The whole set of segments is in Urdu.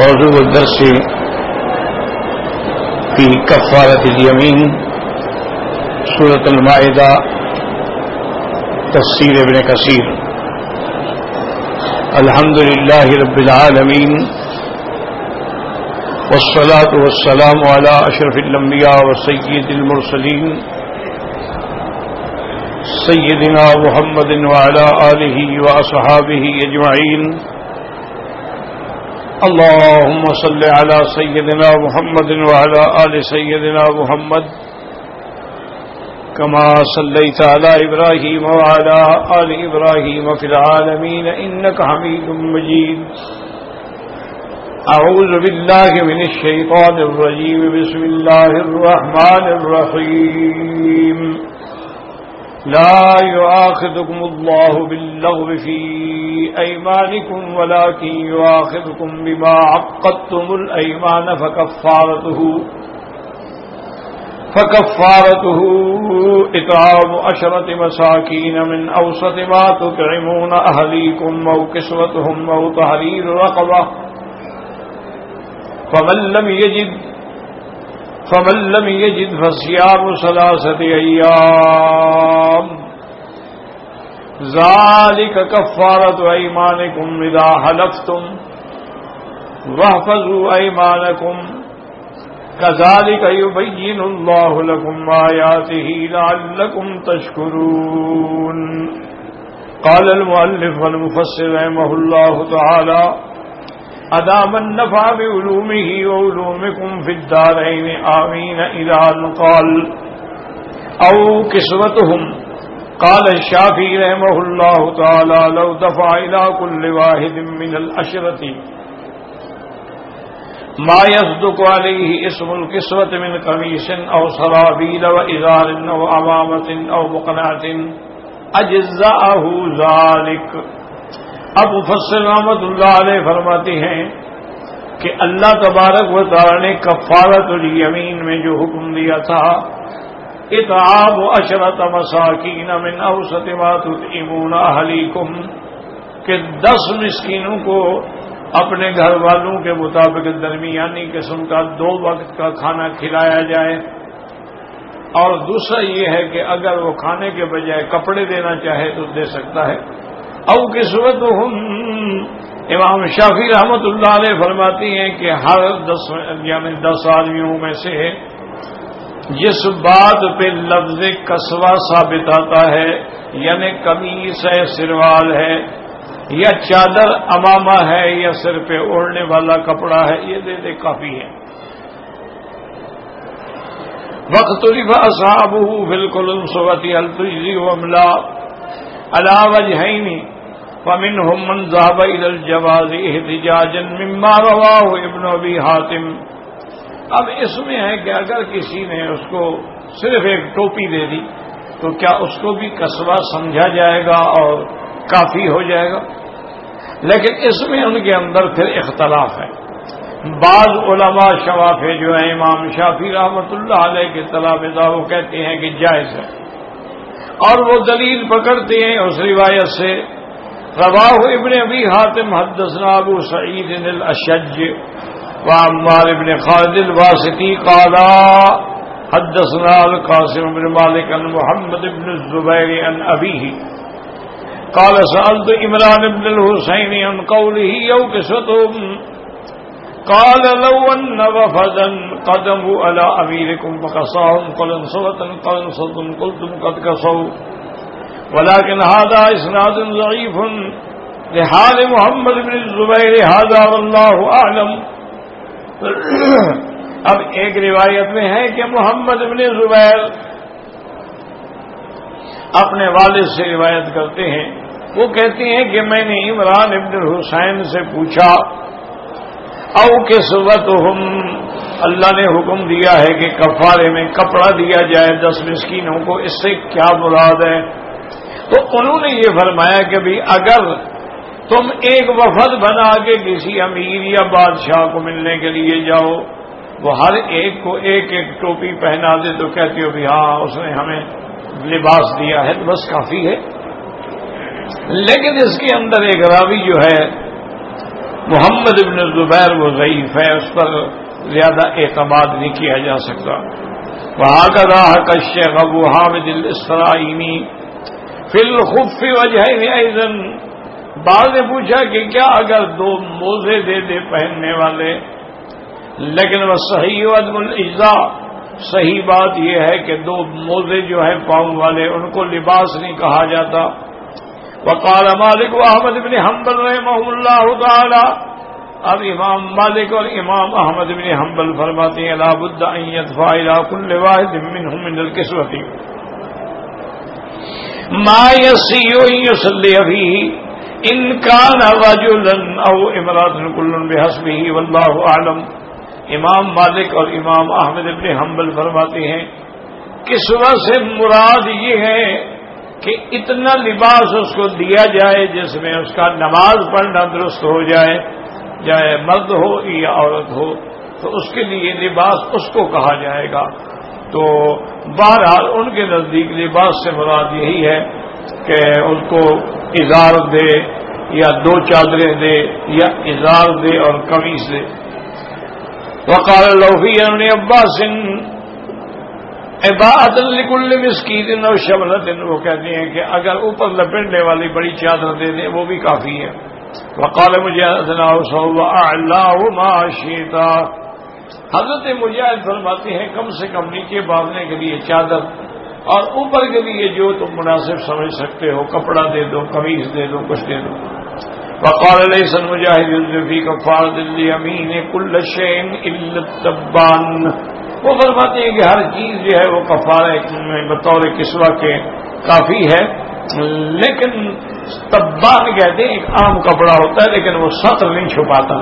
موضوع الدرس في كفارة اليمين سورة المائدة تفسير ابن كثير. الحمد لله رب العالمين والصلاة والسلام على أشرف الأنبياء وسيد المرسلين سيدنا محمد وعلى آله وأصحابه أجمعين. اللهم صل على سيدنا محمد وعلى آل سيدنا محمد كما صليت على إبراهيم وعلى آل إبراهيم في العالمين إنك حميد مجيد. أعوذ بالله من الشيطان الرجيم. بسم الله الرحمن الرحيم. لا يؤاخذكم الله باللغو في أيمانكم ولكن يؤاخذكم بما عقدتم الأيمان فكفارته إطعام 10 مساكين من أوسط ما تطعمون أهليكم أو كسوتهم أو تحرير رقبة فمن لم يجد فصيام 3 أيام ذلك كفارة أيمانكم إذا حلفتم واحفظوا أيمانكم كذلك يبين الله لكم آياته لعلكم تشكرون. قال المؤلف والمفسر رحمه الله تعالى: أدام النفع بعلومه وعلومكم في الدارين آمين. إلى أن قال أو كسوتهم. قال الشافعي رحمه الله تعالى: لو دفع إلى كل واحد من العشرة ما يصدق عليه اسم الكسوة من قميص أو سرابيل وإزار أو عمامة أو بقناة أجزأه ذلك. اب مفسر رحمۃ اللہ علیہ فرماتے ہیں کہ اللہ تبارک و تعالی نے کفارۃ الیمین میں جو حکم دیا تھا، اطعام 10 مساکین من اوسط ما تطعمون اہلیکم، کہ 10 مسکینوں کو اپنے گھر والوں کے مطابق درمیانی قسم کا 2 وقت کا کھانا کھلایا جائے. اور دوسرا یہ ہے کہ اگر وہ کھانے کے بجائے کپڑے دینا چاہے تو دے سکتا ہے. او کسوتہم، امام شافعی رحمۃ اللہ علیہ فرماتی ہیں کہ ہر 10 آدمیوں میں سے جس بات پہ لفظ کسوہ ثابت آتا ہے، یعنی قمیص ہے، سروال ہے، یا چادر امامہ ہے، یا سر پہ اوڑھنے والا کپڑا ہے، یہ دے دے کافی ہے. واختلف اصحابہ فی القلنسوۃ هل تجزی ام لا علی وجہین فمنهم من ذهب الى الجواز احتجاجا مما رواه ابن ابی حاتم. اب اس میں ہے کہ اگر کسی نے اس کو صرف ایک ٹوپی دے دی تو کیا اس کو بھی کسوہ سمجھا جائے گا اور کافی ہو جائے گا؟ لیکن اس میں ان کے اندر پھر اختلاف ہے. بعض علماء شوافع جو ہیں امام شافعی رحمۃ اللہ علیہ کے تلامذہ وہ کہتے ہیں کہ جائز ہے، اور وہ دلیل پکڑتے ہیں اس روایت سے رواہ ابن ابی حاتم حدثنا ابو سعید الاشج وعمار بن خالد الواسطی قال حدثنا القاسم بن مالک عن محمد بن الزبیر عن ابیہ قال سألت عمران بن الحسین عن قوله او کسوتهم قال لو ان وفدا قدموا على اميركم فقصاهم قلنسوة قلتم قد قصوا ولكن هذا اسناد ضعيف لحال محمد بن الزبیر هذا والله اعلم. اب ایک روایت میں ہے کہ محمد بن زبیر اپنے والد سے روایت کرتے ہیں، وہ کہتے ہیں کہ میں نے عمران ابن الحسین سے پوچھا او کسوتہم، اللہ نے حکم دیا ہے کہ کفارے میں کپڑا دیا جائے 10 مسکینوں کو، اس سے کیا مراد ہے؟ تو انہوں نے یہ فرمایا کہ بھی اگر تم ایک وفد بنا کے کسی امیر یا بادشاہ کو ملنے کے لیے جاؤ، وہ ہر ایک کو ایک ایک ٹوپی پہنا دے تو کہتے ہو بھی ہاں اس نے ہمیں لباس دیا ہے تو بس کافی ہے. لیکن اس کے اندر ایک راوی جو ہے محمد ابن زبیر وہ ضعیف ہے، اس پر زیادہ اعتماد نہیں کیا جا سکتا۔ وہکذا حکى الشیخ ابو حامد الاسرائینی فی الخف وجہین ایضا، بعض نے پوچھا کہ کیا اگر دو موزے دے دے پہننے والے، لیکن وہ صحیح عدم الاجزاء، صحیح بات یہ ہے کہ دو موزے جو ہیں پاؤں والے ان کو لباس نہیں کہا جاتا۔ وقال مالک و احمد بن حنبل رحمہ اللہ تعالی، اب امام مالک اور امام احمد بن حنبل فرماتے ہیں لا بد ان يدفع الى كل واحد منهم من الكسوة ما يسيء ان يصلي فيه ان كان رجلا او امرأة كل بحسبه والله اعلم۔ امام مالک اور امام احمد بن حنبل فرماتے ہیں کسوہ سے مراد یہ ہے کہ اتنا لباس اس کو دیا جائے جس میں اس کا نماز پڑھنا درست ہو جائے، چاہے مرد ہو یا عورت ہو، تو اس کے لیے لباس اس کو کہا جائے گا۔ تو بہرحال ان کے نزدیک لباس سے مراد یہی ہے کہ ان کو ازار دے یا دو چادریں دے یا ازار دے اور قمیص دے۔ وقال له في ابن عباس عباءة لكل مسكين او شملة، وہ کہتے ہیں کہ اگر اوپر لپیٹنے والی بڑی چادر دے دیں وہ بھی کافی ہے۔ وقال مجاہد اعلاه ما شئت، حضرت مجاہد فرماتے ہیں کم سے کم نیچے باندھنے کے لیے چادر اور اوپر کے لیے جو تم مناسب سمجھ سکتے ہو، کپڑا دے دو، قمیص دے دو، کچھ دے دو۔ وقال ليس المجاهد في كفارة اليمين كل شيء الا التبان، وہ فرماتے ہیں کہ ہر چیز جو ہے وہ کفارہ میں بطور کسوہ کے کافی ہے، لیکن تبان کہتے ہیں ایک عام کپڑا ہوتا ہے لیکن وہ سطر نہیں چھپاتا۔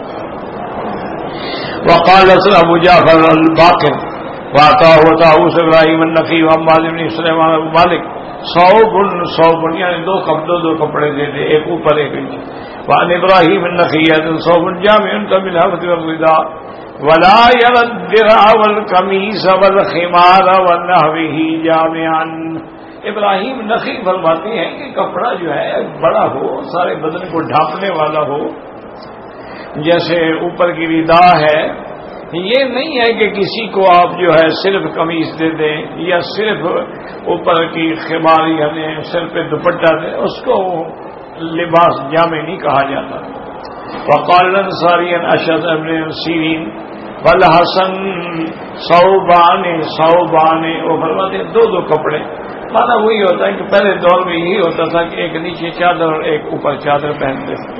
وقال ابو جعفر الباقر وعطاه طاووس ابراہیم النخعی وحماد بن سلیمان ابو مالک صوب یعنی دو کپڑے دے دے، ایک اوپر ایک نیچے۔ وعن ابراہیم النخعی صوب جامع بالحفظ والرداء ولا يرى الدرع والقميص والخمار ونحوه جامعا۔ ابراہیم نخعی فرماتے ہیں کہ کپڑا جو ہے بڑا ہو، سارے بدن کو ڈھانپنے والا ہو، جیسے اوپر کی ردا ہے، یہ نہیں ہے کہ کسی کو آپ جو ہے صرف قمیص دے دیں یا صرف اوپر کی خمار یعنی سر پہ دوپٹہ دیں، اس کو لباس جامع نہیں کہا جاتا۔ وقال الانصاری اشعث بن سیرین والحسن ثوبان، وہ فرماتے ہیں دو کپڑے، مانا وہی ہوتا ہے کہ پہلے دور میں یہی ہوتا تھا کہ ایک نیچے چادر اور ایک اوپر چادر پہنتے تھے۔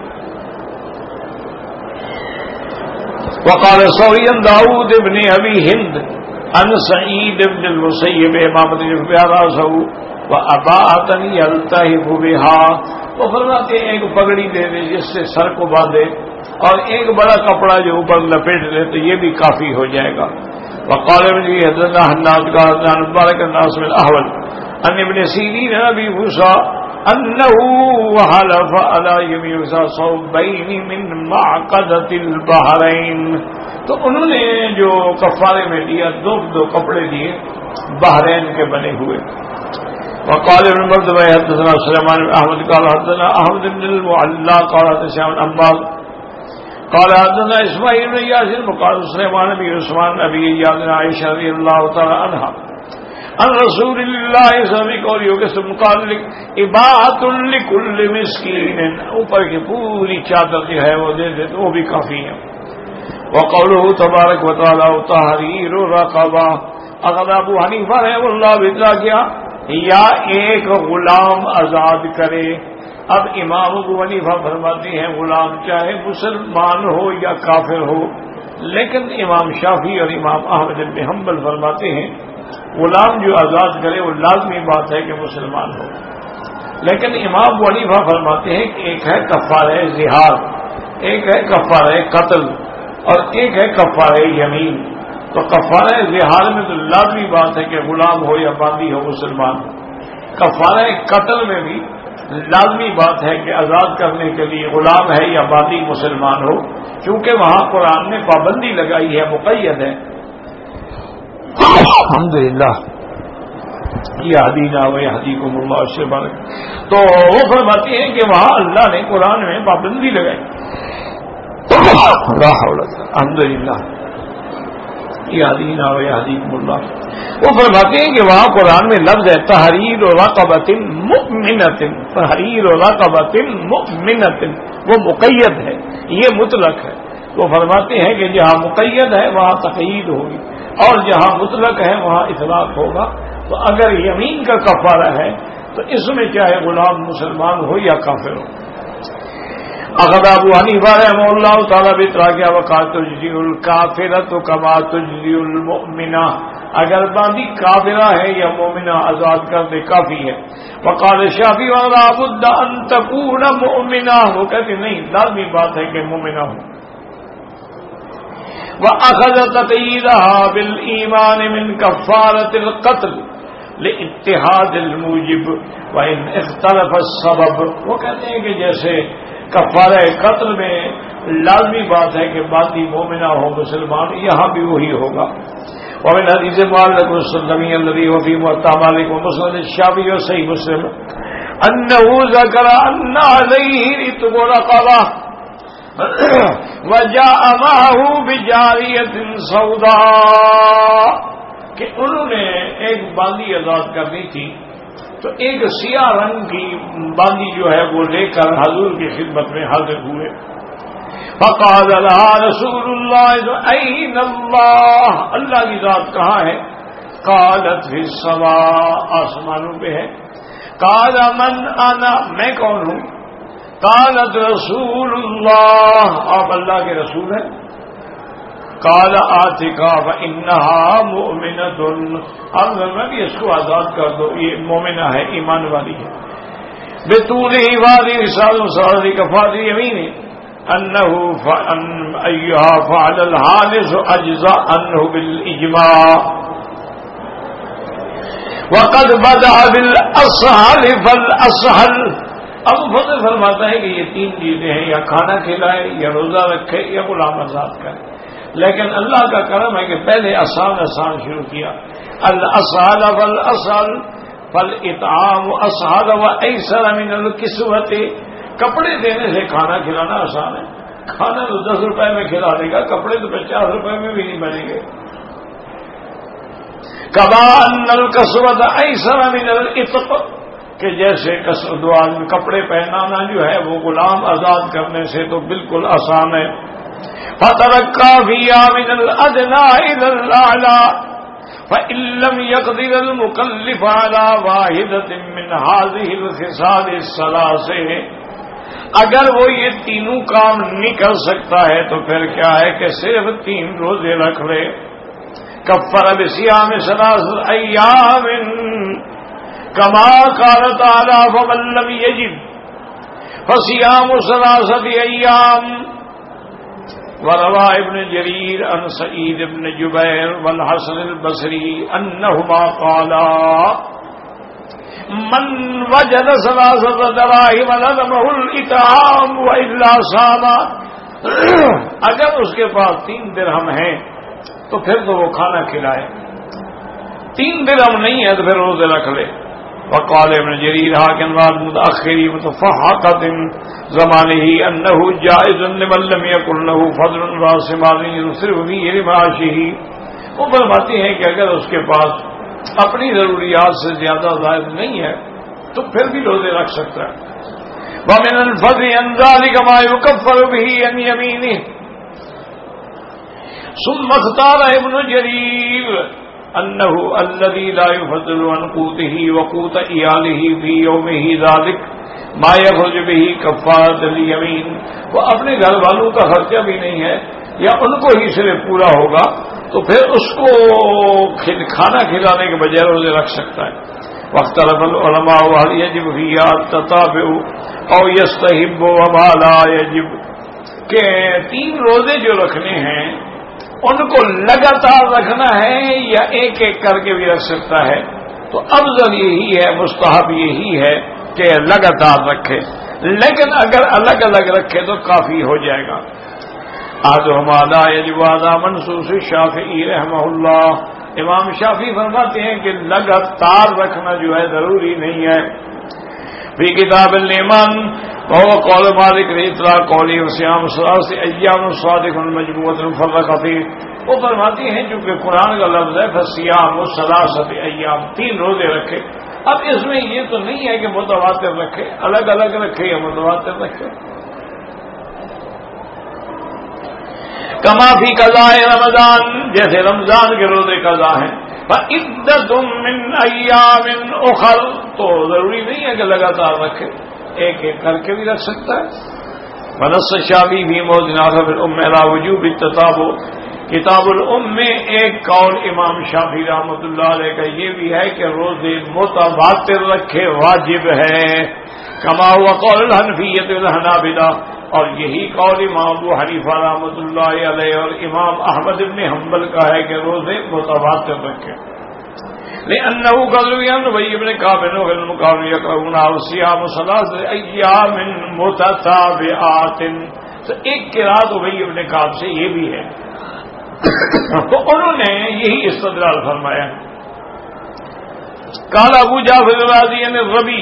وقال ثوری داؤد ابن ابی ہند ان سعید بن المسیب امامت راسہ واباءۃ یلتحف بہا، وہ فرماتے ہیں ایک پگڑی دے دے جس سے سر کو باندھے اور ایک بڑا کپڑا جو اوپر لپیٹ دے تو یہ بھی کافی ہو جائے گا۔ وقال ابن حدثنا حناد قال عن مبارك الناس من الاحول ان ابن سیرین ابی موسیٰ انه حلف على يمين صوبين من معقدة البحرين، تو انہوں نے جو کفارے میں دیا دو کپڑے دیے بحرین کے بنے ہوئے۔ وقال ابن مردوہ حدثنا سلیمان بن احمد قال حدثنا احمد بن المعلا قال حدثنا عمار قال حدثنا اسماعیل بن یاسر قال سلیمان بن عثمان ابی ایاد عائشہ رضی اللہ تعالی عنہا ان رسول اللہ صلی اللہ علیہ وسلم قولیوں کے مقال اباعۃ لکل مسکین، اوپر کی پوری چادر جو ہے وہ دے دے تو وہ بھی کافی ہے۔ وقوله تبارک و تعالی تحریر رقبہ، اگر ابو حنیفہ رحمہ اللہ بتلا کیا یا ایک غلام آزاد کرے۔ اب امام ابو حنیفہ فرماتے ہیں غلام چاہے مسلمان ہو یا کافر ہو، لیکن امام شافعی اور امام احمد بن حنبل فرماتے ہیں غلام جو آزاد کرے وہ لازمی بات ہے کہ مسلمان ہو، لیکن امام ابو حنیفہ فرماتے ہیں کہ ایک ہے کفارہ زہار، ایک ہے کفارہ قتل اور ایک ہے کفارہ یمین۔ تو کفارہ زہار میں تو لازمی بات ہے کہ غلام ہو یا باندی ہو مسلمان ہو، کفارہ قتل میں بھی لازمی بات ہے کہ آزاد کرنے کے لیے غلام ہے یا باندی مسلمان ہو، کیونکہ وہاں قرآن نے پابندی لگائی ہے، مقید ہے۔ الحمدللہ یہدینا ویہدیکم اللہ سے بارک۔ تو وہ فرماتے ہیں کہ وہاں اللہ نے قرآن میں پابندی لگائی لا حول ولا قوة الحمدللہ یہدینا ویہدیکم اللہ. وہ فرماتے ہیں کہ وہاں قرآن میں لفظ ہے تحریر رقبۃ مؤمنۃ، تحریر رقبۃ مؤمنۃ، وہ مقید ہے، یہ مطلق ہے. وہ فرماتے ہیں کہ جہاں مقید ہے وہاں تقیید ہوگی اور جہاں مطلق ہے وہاں اطلاق ہوگا. تو اگر یمین کا کفارہ ہے تو اس میں چاہے غلام مسلمان ہو یا کافر ہو. اخذ ابو حنیفہ رحمہ اللہ تعالیٰ بطرا کیا وقات تجزی الکافرۃ کما تجزی المؤمنہ، اگر باندھی کافرہ ہے یا مومنہ آزاد کر دے کافی ہے. وقال شافعی ولا بد ان تکون مؤمنہ، وہ کہتے نہیں لازمی بات ہے کہ مومنہ ہو. وأخذ تقييدها بالإيمان من كفارة القتل لاتحاد الموجب وإن اختلف السبب. وہ کہتے ہیں کہ جیسے کفارہ قتل میں لازمی بات ہے کہ باقی مومنہ ہو مسلمان، یہاں بھی وہی ہوگا. ومن حدیث معلق السلمی الذي هو في موطأ مالك ومسند الشافعي وصحيح مسلم أنه ذكر أن عليه عتق رقبة وجاء معه بجاریۃ سوداء، کہ انہوں نے ایک باندی آزاد کرنی تھی تو ایک سیاہ رنگ کی باندی جو ہے وہ لے کر حضور کی خدمت میں حاضر ہوئے. فقال لها رسول اللہ این اللہ، اللہ کی ذات کہاں ہے؟ قالت فی السماء، آسمانوں پہ ہے. قال من انا، میں کون ہوں؟ قالت رسول اللہ، آپ اللہ کے رسول ہیں. قال آتکا فإنها مؤمنۃ، اب میں بھی اس کو آزاد کر دو، یہ مومنہ ہے، ایمان والی ہے. بطول والی رسال صادری کفار یمین انه ایها فعل الحانس اجزاء عنه بالاجماع وقد بدأ بالاسهل فالاسهل. اب فضل فرماتا ہے کہ یہ تین چیزیں ہیں، یا کھانا کھلائے یا روزہ رکھے یا غلام آزاد کرے. لیکن اللہ کا کرم ہے کہ پہلے آسان آسان شروع کیا. الاسهل والاسهل فالاطعام اسهل وايسر من الكسوۃ. کپڑے دینے سے کھانا کھلانا آسان ہے. کھانا تو 10 روپے میں کھلا دے گا، کپڑے تو 50 روپے میں بھی نہیں بنیں گے. کما ان الکسوۃ ایسر من العتق، کہ جیسے کپڑے پہنانا جو ہے وہ غلام آزاد کرنے سے تو بالکل آسان ہے. فترقى فيها من الأدنى إلى الأعلى فإن لم يقدر المكلف على واحدة من هذه الخصال الثلاث، اگر وہ یہ تینوں کام نہیں کر سکتا ہے تو پھر کیا ہے کہ صرف 3 روزے رکھ لے. کفر بصيام 3 أيام كما قال تعالى فمن لم يجد فصيام 3 أيام. وروى ابن جرير عن سعيد بن جبير والحسن البصري أنهما قالا من وجد 3 دراهم لزمه الإطعام وإلا صام. اگر اس کے پاس 3 درہم ہیں تو پھر تو وہ کھانا کھلائے، 3 درہم نہیں ہے تو پھر روزے رکھ لے. وقال ابن جرير حاكم والمتأخر متفحقة زمانه أنه جائز لمن لم يكن له فضل راس مال يصرف فيه لمعاشه. وہ فرماتے ہیں کہ اگر اس کے پاس اپنی ضروریات سے زیادہ زائد نہیں ہے تو پھر بھی روزے رکھ سکتا ہے. ومن الفضل عن ذلك ما يكفر به عن يمينه. ثم اختار ابن جرير أنه الذي لا يفضل عن قوته وقوت عياله في يومه ذلك ما يخرج به كفارة اليمين. وہ اپنے گھر والوں کا خرچہ بھی نہیں ہے یا ان کو ہی صرف پورا ہوگا تو پھر اس کو کھانا کھلانے کے بجائے روزے رکھ سکتا ہے. واختلف العلماء هل يجب فيها التتابع او يستحب وما لا يجب، کہ 3 روزے جو رکھنے ہیں ان کو لگاتار رکھنا ہے یا ایک ایک کر کے بھی رکھ سکتا ہے. تو افضل یہی ہے، مستحب یہی ہے کہ لگاتار رکھے، لیکن اگر الگ الگ رکھے تو کافی ہو جائے گا. آدھا یجوازہ منصوص شافعی رحمہ اللہ. امام شافعی فرماتے ہیں کہ لگاتار رکھنا جو ہے ضروری نہیں ہے. فی کتاب الایمان وهو قول مالك لإطلاق قوله وصيام ثلاثة أيام صادق مجموعة مفرقة فيه. وہ فرماتی ہیں چونکہ قرآن کا لفظ ہے فصیام ثلاثة أيام، 3 روزے رکھے. اب اس میں یہ تو نہیں ہے کہ متواتر رکھے، الگ الگ رکھے یا متواتر رکھے. کما فی قضاء رمضان، جیسے رمضان کے روزے قضا ہیں. فعدۃ من ایام اخر، تو ضروری نہیں ہے کہ لگاتار رکھے، ایک ایک کر کے بھی رکھ سکتا ہے. ونص الشافعی فی موضع آخر فی الام علی وجوب التتابع. کتاب الام میں ایک قول امام شافعی رحمۃ اللہ علیہ کا یہ بھی ہے کہ روزے متواتر رکھے واجب ہے. کما ہوا قول الحنفیۃ والحنابلہ، اور یہی قول امام ابو حنیفہ رحمۃ اللہ علیہ اور امام احمد بن حنبل کا ہے کہ روزے متواتر رکھے. لأنه قال عن ابي بن كعب وغيره كانوا يقرؤون صيام 3 أيام متتابعات. تو ایک قرات ابی بن کعب سے یہ بھی ہے، تو انہوں نے یہی استدلال فرمایا. قال ابو جعفر الرازي عن الربيع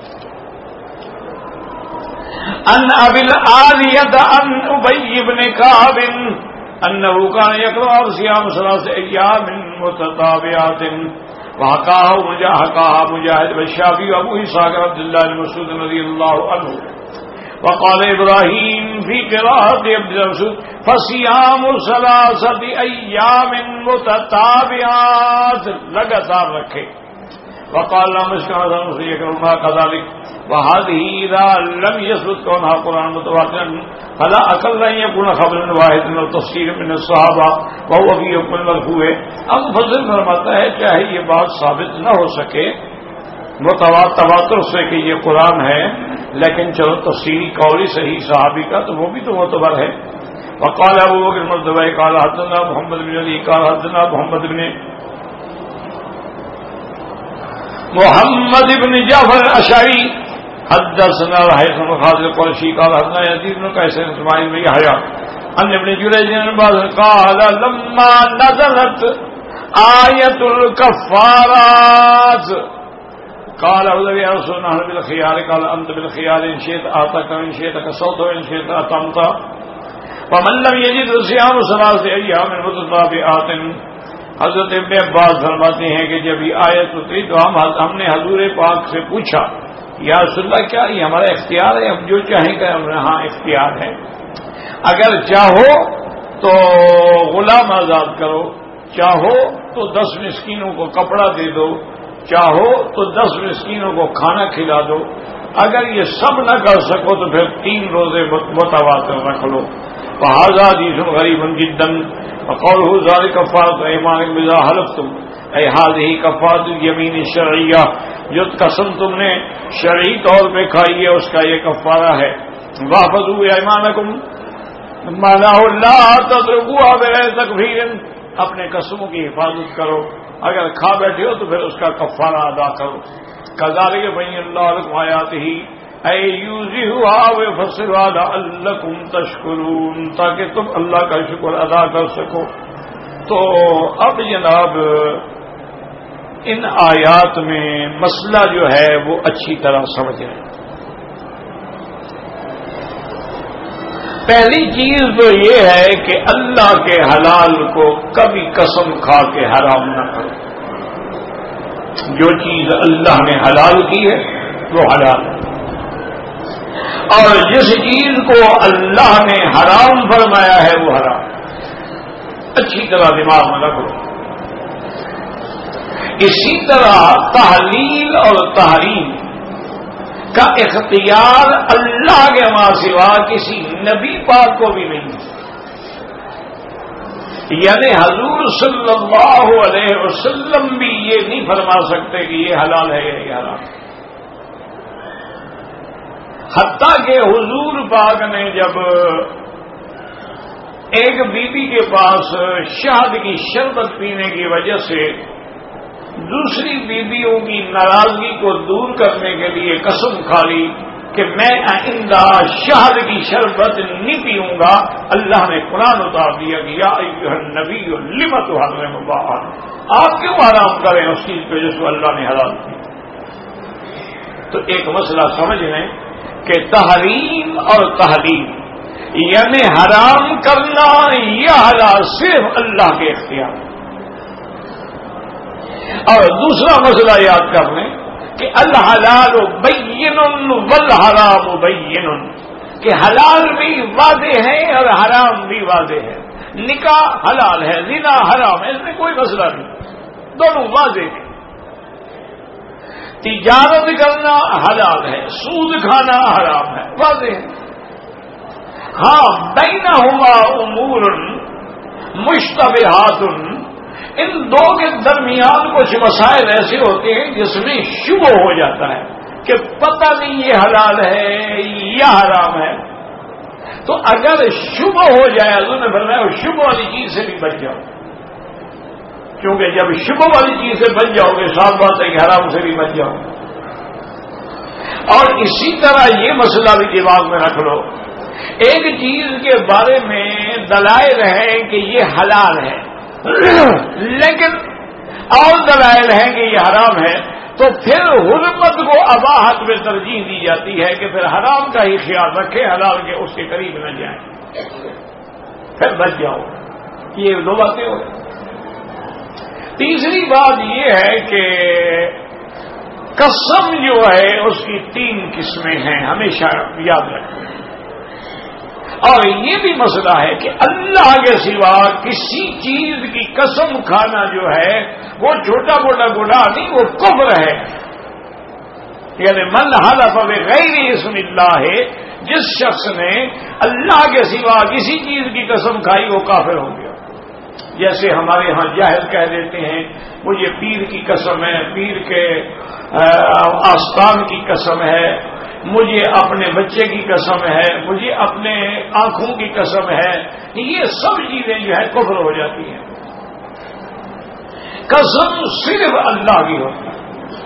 ان ابي العالية عن ابي بن كعب انه كان يقرأ صيام 3 أيام متتابعات. وحقاها مجاهد والشافعي وابو اسحاق عبد الله بن مسعود رضي الله عنه. وقال ابراهيم في قراءة عبد المسعود فصيام 3 أيام متتابعات، لگاتار رکھے. وقال مشكلة يقولون كذلك. وهذه إذا لم يثبت كونها قرآن متواترا فلا أقل أن يكون خبرا واحد من التفسير من الصحابة وهو في حكم المرفوع. اب مفسر فرماتا ہے چاہے یہ بات ثابت نہ ہو سکے تواتر سے کہ یہ قرآن ہے، لیکن چلو تفسیری قولی صحیح صحابی کا تو وہ بھی تو معتبر ہے. وقال ابو بکر المرتضی قال حدثنا محمد بن علی قال حدثنا محمد بن جعفر الاشعری حدثنا الحيثم بن خالد القرشي قال حدثنا يزيد بن قيس بن اسماعيل بن يحيى عن ابن جريج بن باز قال لما نزلت آية الكفارات قال يا رسول الله بالخيار قال أنت بالخيار إن شئت آتك وإن شئت كسوت وإن شئت أتمت. ومن لم يجد صيام 3 أيام متتابعات. حضرت ابن عباس فرماتے ہیں کہ جب یہ آیت اتری تو ہم نے حضور پاک سے پوچھا یا رسول اللہ کیا یہ ہمارا اختیار ہے، ہم جو چاہیں کہ ہم نے ہاں اختیار ہے، اگر چاہو تو غلام آزاد کرو، چاہو تو 10 مسکینوں کو کپڑا دے دو، چاہو تو 10 مسکینوں کو کھانا کھلا دو. اگر یہ سب نہ کر سکو تو پھر 3 روزے متواتر رکھ لو. فہذا حدیث غریب جدا. وقوله ذلك كفارة أيمانكم إذا حلفتم، أي هذه كفارة اليمين الشرعية، جو قسم تم نے شرعی طور پہ کھائی ہے اس کا یہ کفارہ ہے. واحفظوا أيمانكم معناه لا تضربوها بغير تكفير، اپنے قسموں کی حفاظت کرو، اگر کھا بیٹھے ہو تو پھر اس کا کفارہ ادا کرو. كذلك بين الله لكم آياته أي يوضحها ويفسرها لعلكم تشكرون، تاکہ تم اللہ کا شکر ادا کر سکو. تو اب جناب ان آیات میں مسئلہ جو ہے وہ اچھی طرح سمجھ رہے ہیں. پہلی چیز تو یہ ہے کہ اللہ کے حلال کو کبھی قسم کھا کے حرام نہ کرو. جو چیز اللہ نے حلال کی ہے وہ حلال ہے، اور جس چیز کو اللہ نے حرام فرمایا ہے وہ حرام. اچھی طرح دماغ میں رکھو. اسی طرح تحلیل اور تحریم کا اختیار اللہ کے ماں سوا کسی نبی پاک کو بھی نہیں، یعنی حضور صلی اللہ علیہ وسلم بھی یہ نہیں فرما سکتے کہ یہ حلال ہے یا یہ حرام. حتیٰ کہ حضور پاک نے جب ایک بی بی کے پاس شہد کی شربت پینے کی وجہ سے دوسری بیویوں کی ناراضگی کو دور کرنے کے لیے قسم کھا لی کہ میں آئندہ شہد کی شربت نہیں پیوں گا، اللہ نے قرآن اتار دیا کہ یا ایھا النبی لم تحرم ما احل، آپ کیوں حرام کریں اس چیز پہ جس کو اللہ نے حلال کی. تو ایک مسئلہ سمجھ لیں کہ تحریم اور تحلیل یعنی حرام کرنا یا حلال صرف اللہ کے اختیار. اور دوسرا مسئلہ یاد کر لیں کہ الحلال بین والحرام بین، کہ حلال بھی واضح ہے اور حرام بھی واضح ہے. نکاح حلال ہے، زنا حرام ہے، اس میں کوئی مسئلہ نہیں، دونوں واضح ہیں. تجارت کرنا حلال ہے، سود کھانا حرام ہے، واضح ہے. ہاں بینہما امور مشتبہات، ان دو کے درمیان کچھ مسائل ایسے ہوتے ہیں جس میں شبہ ہو جاتا ہے کہ پتہ نہیں یہ حلال ہے یا حرام ہے. تو اگر شبہ ہو جائے حضور نے فرمایا شبہ والی چیز سے بھی بچ جاؤ، کیونکہ جب شبہ والی چیز سے بچ جاؤ گے صاف بات ہے کہ حرام سے بھی بچ جاؤ. اور اسی طرح یہ مسئلہ بھی دماغ میں رکھ لو، ایک چیز کے بارے میں دلائل ہیں کہ یہ حلال ہے لیکن اور دلائل ہیں کہ یہ حرام ہے، تو پھر حرمت کو اباحت میں ترجیح دی جاتی ہے کہ پھر حرام کا ہی خیال رکھے، حلال کے اس کے قریب نہ جائیں، پھر بچ جاؤ. یہ دو باتیں ہو. تیسری بات یہ ہے کہ قسم جو ہے اس کی 3 قسمیں ہیں، ہمیشہ یاد رکھیں. اور یہ بھی مسئلہ ہے کہ اللہ کے سوا کسی چیز کی قسم کھانا جو ہے وہ چھوٹا موٹا گناہ نہیں، وہ کفر ہے. یعنی من حلف بغیر اسم اللہ ہے، جس شخص نے اللہ کے سوا کسی چیز کی قسم کھائی وہ کافر ہو گیا. جیسے ہمارے ہاں جاہل کہہ دیتے ہیں مجھے پیر کی قسم ہے، پیر کے آستان کی قسم ہے، مجھے اپنے بچے کی قسم ہے، مجھے اپنے آنکھوں کی قسم ہے. یہ سب چیزیں جو ہے کفر ہو جاتی ہیں. قسم صرف اللہ کی ہوتی ہے.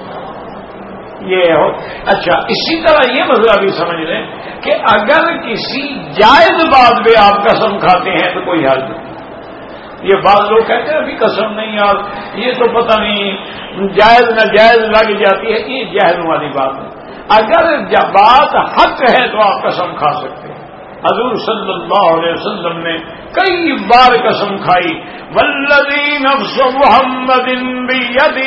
یہ ہو. اچھا اسی طرح یہ مسئلہ بھی سمجھ لیں کہ اگر کسی جائز بات پہ آپ قسم کھاتے ہیں تو کوئی حل نہیں. یہ بعض لوگ کہتے ہیں ابھی قسم نہیں یار، یہ تو پتہ نہیں جائز نہ جائز لگ جاتی ہے. یہ جہل والی بات ہے. اگر جب بات حق ہے تو آپ قسم کھا سکتے ہیں. حضور صلی اللہ علیہ وسلم نے کئی بار قسم کھائی، والذی نفس محمد بیدہ،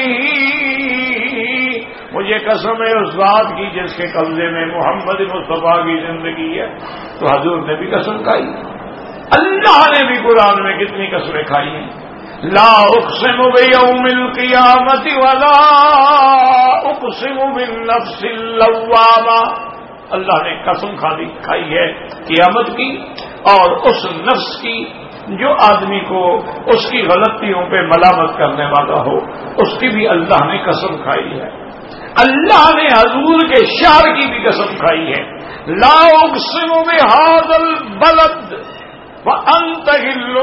مجھے قسم ہے اس ذات کی جس کے قبضے میں محمد مصطفیٰ کی زندگی ہے. تو حضور نے بھی قسم کھائی. اللہ نے بھی قرآن میں کتنی قسمیں کھائی ہیں. لا اقسم بیوم القیامت ولا اقسم بالنفس اللوامہ، اللہ نے قسم کھائی ہے قیامت کی اور اس نفس کی جو آدمی کو اس کی غلطیوں پہ ملامت کرنے والا ہو، اس کی بھی اللہ نے قسم کھائی ہے. اللہ نے حضور کے شہر کی بھی قسم کھائی ہے. لا اقسم بہذا البلد وانت حل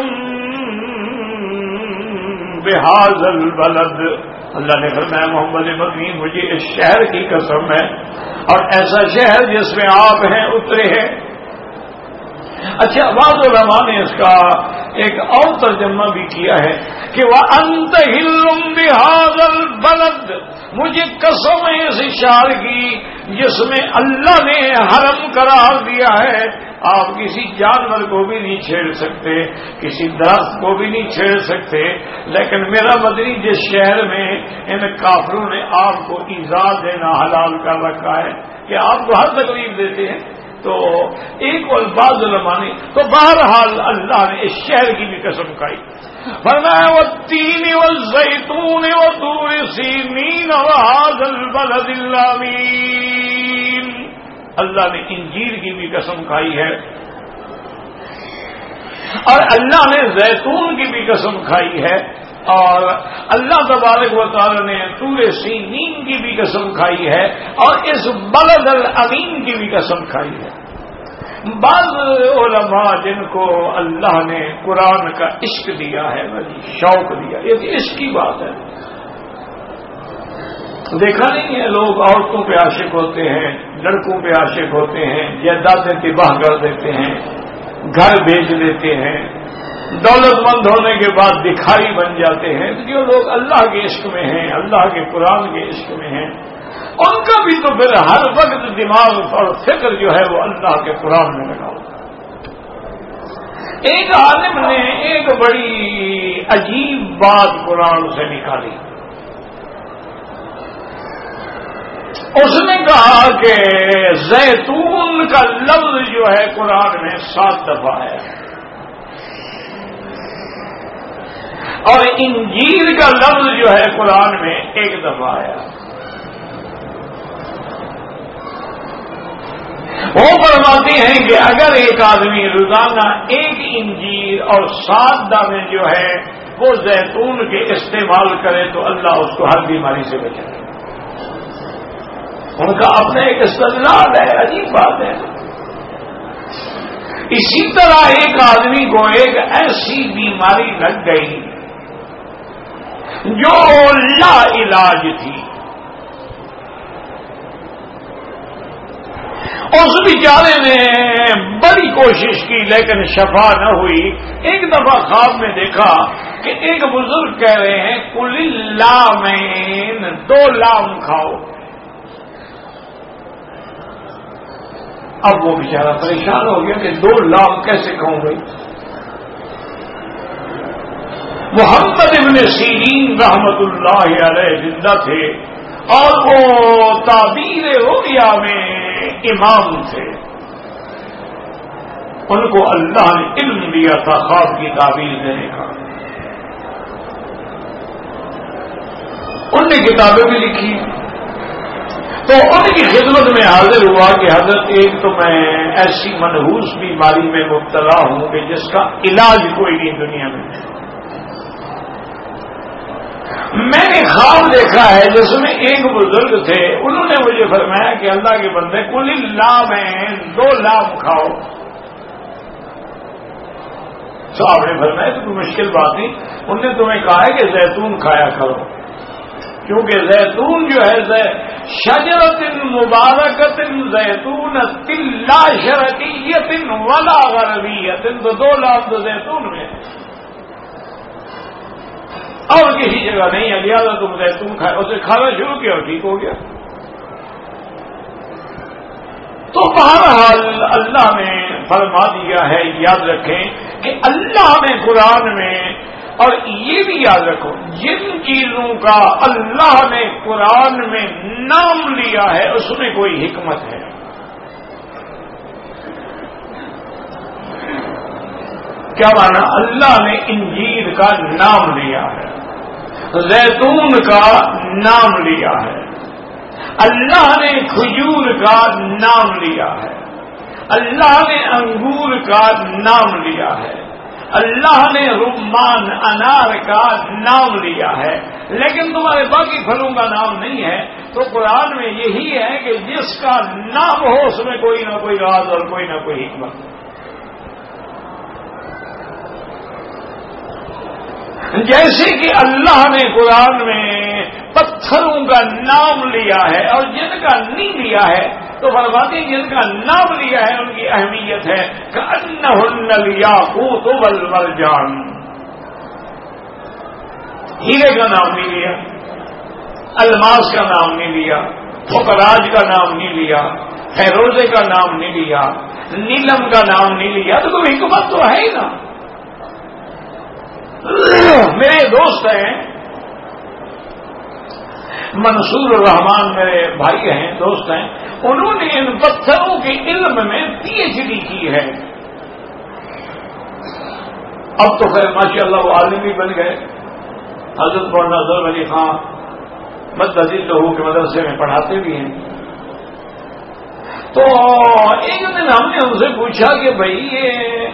بہذا البلد، اللہ نے فرمایا محمد مکی مجھے اس شہر کی قسم ہے اور ایسا شہر جس میں آپ ہیں اترے ہیں. اچھا بعض علماء نے اس کا ایک اور ترجمہ بھی کیا ہے کہ وَأَنْتَ حِلٌّ بِهَذَا الْبَلَدِ، مجھے قسم ہے اس شہر کی جس میں اللہ نے حرم قرار دیا ہے. آپ کسی جانور کو بھی نہیں چھیڑ سکتے، کسی درخت کو بھی نہیں چھیڑ سکتے، لیکن میرا مدنی جس شہر میں ان کافروں نے آپ کو ایذا دینا حلال کر رکھا ہے کہ آپ کو ہر تکلیف دیتے ہیں. تو ایک اور بعض علماء نے تو بہرحال اللہ نے اس شہر کی بھی قسم کھائی. فرمایا والتین والزیتون وطور سینین وہذا البلد الامین، اللہ نے انجیر کی بھی قسم کھائی ہے اور اللہ نے زیتون کی بھی قسم کھائی ہے اور اللہ تبارک و تعالی نے طور سینین کی بھی قسم کھائی ہے اور اس بلد الامین کی بھی قسم کھائی ہے. بعض علماء جن کو اللہ نے قرآن کا عشق دیا ہے، شوق دیا، یہ عشق کی بات ہے. دیکھا نہیں ہے لوگ عورتوں پہ عاشق ہوتے ہیں، لڑکوں پہ عاشق ہوتے ہیں، جائیدادیں تباہ کر دیتے ہیں، گھر بیچ دیتے ہیں، دولت مند ہونے کے بعد بھکاری بن جاتے ہیں. جو لوگ اللہ کے عشق میں ہیں، اللہ کے قرآن کے عشق میں ہیں، ان کا بھی تو پھر ہر وقت دماغ اور فکر جو ہے وہ اللہ کے قرآن میں لگا ہوا۔ ایک عالم نے ایک بڑی عجیب بات قرآن سے نکالی۔ اس نے کہا کہ زیتون کا لفظ جو ہے قرآن میں 7 دفعہ ہے، اور انجیل کا لفظ جو ہے قرآن میں 1 دفعہ آیا۔ وہ فرماتے ہیں کہ اگر ایک آدمی روزانہ 1 انجیل اور 7 دانے جو ہے وہ زیتون کے استعمال کرے تو اللہ اس کو ہر بیماری سے بچائے۔ ان کا اپنا ایک استدلال ہے، عجیب بات ہے۔ اسی طرح ایک آدمی کو ایک ایسی بیماری لگ گئی جو لا علاج تھی، اس بیچارے نے بڑی کوشش کی لیکن شفا نہ ہوئی۔ ایک دفعہ خواب میں دیکھا کہ ایک بزرگ کہہ رہے ہیں کل لامین 2 لام کھاؤ۔ اب وہ بیچارہ پریشان ہو گیا کہ 2 لام کیسے کھاؤں گئی۔ محمد ابن سیرین رحمت اللہ علیہ زندہ تھے اور وہ تعبیر رؤیا میں امام تھے۔ ان کو اللہ نے علم دیا تھا خواب کی تعبیر دینے کا۔ ان نے کتابیں بھی لکھی، تو ان کی خدمت میں حاضر ہوا کہ حضرت ایک تو میں ایسی منحوس بیماری میں مبتلا ہوں کہ جس کا علاج کوئی نہیں دنیا میں۔ میں نے خواب دیکھا ہے جس میں ایک بزرگ تھے، انہوں نے مجھے فرمایا کہ اللہ کے بندے کل لام ہیں 2 لام کھاؤ۔ صاحب نے فرمایا تو کوئی مشکل بات نہیں، انہوں نے تمہیں کہا ہے کہ زیتون کھایا کرو، کیونکہ زیتون جو ہے شجرت مبارکت زیتونۃ لا شرقیۃ ولا غربیۃ، تو 2 لام تو زیتون میں اور کسی جگہ نہیں ہے، لہٰذا تم زیتون کھائے، اسے کھانا شروع کیا اور ٹھیک ہو گیا۔ تو بہرحال اللہ نے فرما دیا ہے، یاد رکھیں کہ اللہ نے قرآن میں، اور یہ بھی یاد رکھو جن چیزوں کا اللہ نے قرآن میں نام لیا ہے اس میں کوئی حکمت ہے۔ کیا مانا؟ اللہ نے انجیل کا نام لیا ہے، زیتون کا نام لیا ہے، اللہ نے کھجور کا نام لیا ہے، اللہ نے انگور کا نام لیا ہے، اللہ نے رمان انار کا نام لیا ہے، لیکن تمہارے باقی پھلوں کا نام نہیں ہے۔ تو قرآن میں یہی ہے کہ جس کا نام ہو اس میں کوئی نہ کوئی راز اور کوئی نہ کوئی حکمت۔ جیسے کہ اللہ نے قرآن میں پتھروں کا نام لیا ہے اور جن کا نہیں لیا ہے تو فرماتے ہیں جن کا نام لیا ہے ان کی اہمیت ہے کأنہن الیاقوت والمرجان۔ ہیرے کا نام نہیں لیا، الماس کا نام نہیں لیا، فقراج کا نام نہیں لیا، فیروزے کا نام نہیں لیا، نیلم کا نام نہیں لیا، تو کوئی حکمت تو ہے ہی نا۔ میرے دوست ہیں منصور الرحمان، میرے بھائی ہیں، دوست ہیں، انہوں نے ان پتھروں کے علم میں PhD کی ہے۔ اب تو خیر ماشاء اللہ وہ عالم بھی بن گئے، حضرت مولانا ظفر علی خان مدد لہو کے مدرسے میں پڑھاتے بھی ہیں۔ تو ایک دن ہم نے ان سے پوچھا کہ بھائی یہ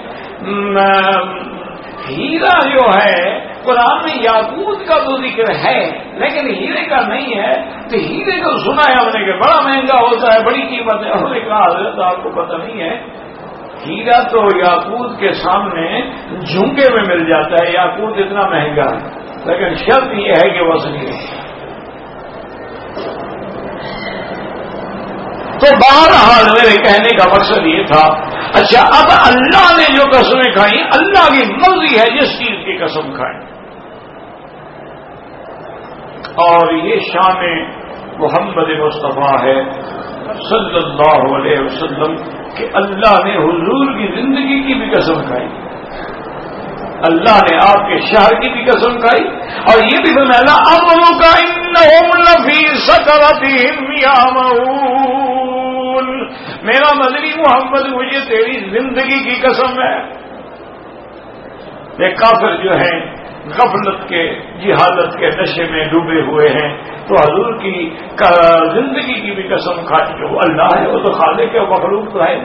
ہیرا جو ہے قرآن میں یاقوت کا تو ذکر ہے لیکن ہیرے کا نہیں ہے، تو ہیرے کو سنا ہے ہم نے کہ بڑا مہنگا ہوتا ہے، بڑی قیمت ہے۔ ہم نے کہا حضرت آپ کو پتہ نہیں ہے، ہیرا تو یاقوت کے سامنے جھونکے میں مل جاتا ہے، یاقوت اتنا مہنگا ہے، لیکن شرط یہ ہے کہ وہ اصلی ہے۔ تو بہرحال میرے کہنے کا مقصد یہ تھا، اچھا اب اللہ نے جو قسمیں کھائیں اللہ کی مرضی ہے جس چیز کی قسم کھائیں، اور یہ شان محمد مصطفیٰ ہے صلی اللہ علیہ وسلم کہ اللہ نے حضور کی زندگی کی بھی قسم کھائی، اللہ نے آپ کے شہر کی بھی قسم کھائی، اور یہ بھی فرمایا امرک انہم لفی سکرتہم یعمہون، میرا مدنی محمد مجھے تیری زندگی کی قسم ہے۔ یہ کافر جو ہیں غفلت کے جہالت کے نشے میں ڈوبے ہوئے ہیں، تو حضور کی زندگی کی بھی قسم کھائی، جو اللہ ہے وہ تو خالق ہے، مخلوق تو ہے۔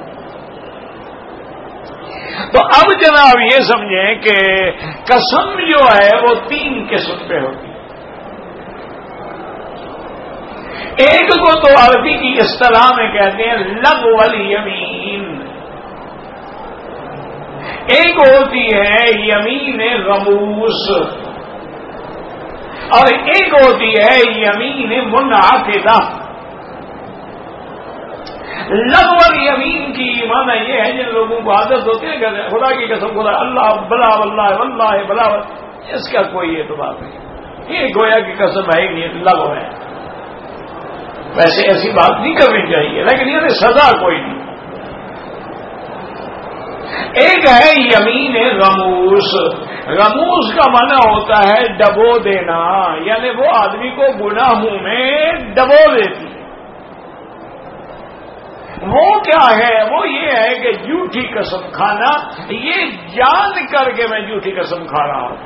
تو اب جناب یہ سمجھیں کہ قسم جو ہے وہ 3 قسم پہ ہوتی ہے۔ ایک کو تو عربی کی اصطلاح میں کہتے ہیں لغو الیمین، ایک ہوتی ہے یمین غموس، اور ایک ہوتی ہے یمین منعقدہ۔ لغو الیمین کی معنی یہ ہے جن لوگوں کو عادت ہوتی ہے کہ خدا کی قسم خدا اللہ بلا واللہ واللہ بلا، اس کا کوئی اعتبار نہیں، یہ گویا کی قسم ہے ہی نہیں، لغو ہے۔ ویسے ایسی بات نہیں کرنی چاہیے، لیکن یہ سزا کوئی نہیں۔ ایک ہے یمین غموس، غموس کا معنی ہوتا ہے ڈبو دینا، یعنی وہ آدمی کو گناہوں میں ڈبو دیتی۔ وہ کیا ہے؟ وہ یہ ہے کہ جھوٹی قسم کھانا، یہ جان کر کے میں جھوٹی قسم کھا رہا ہوں،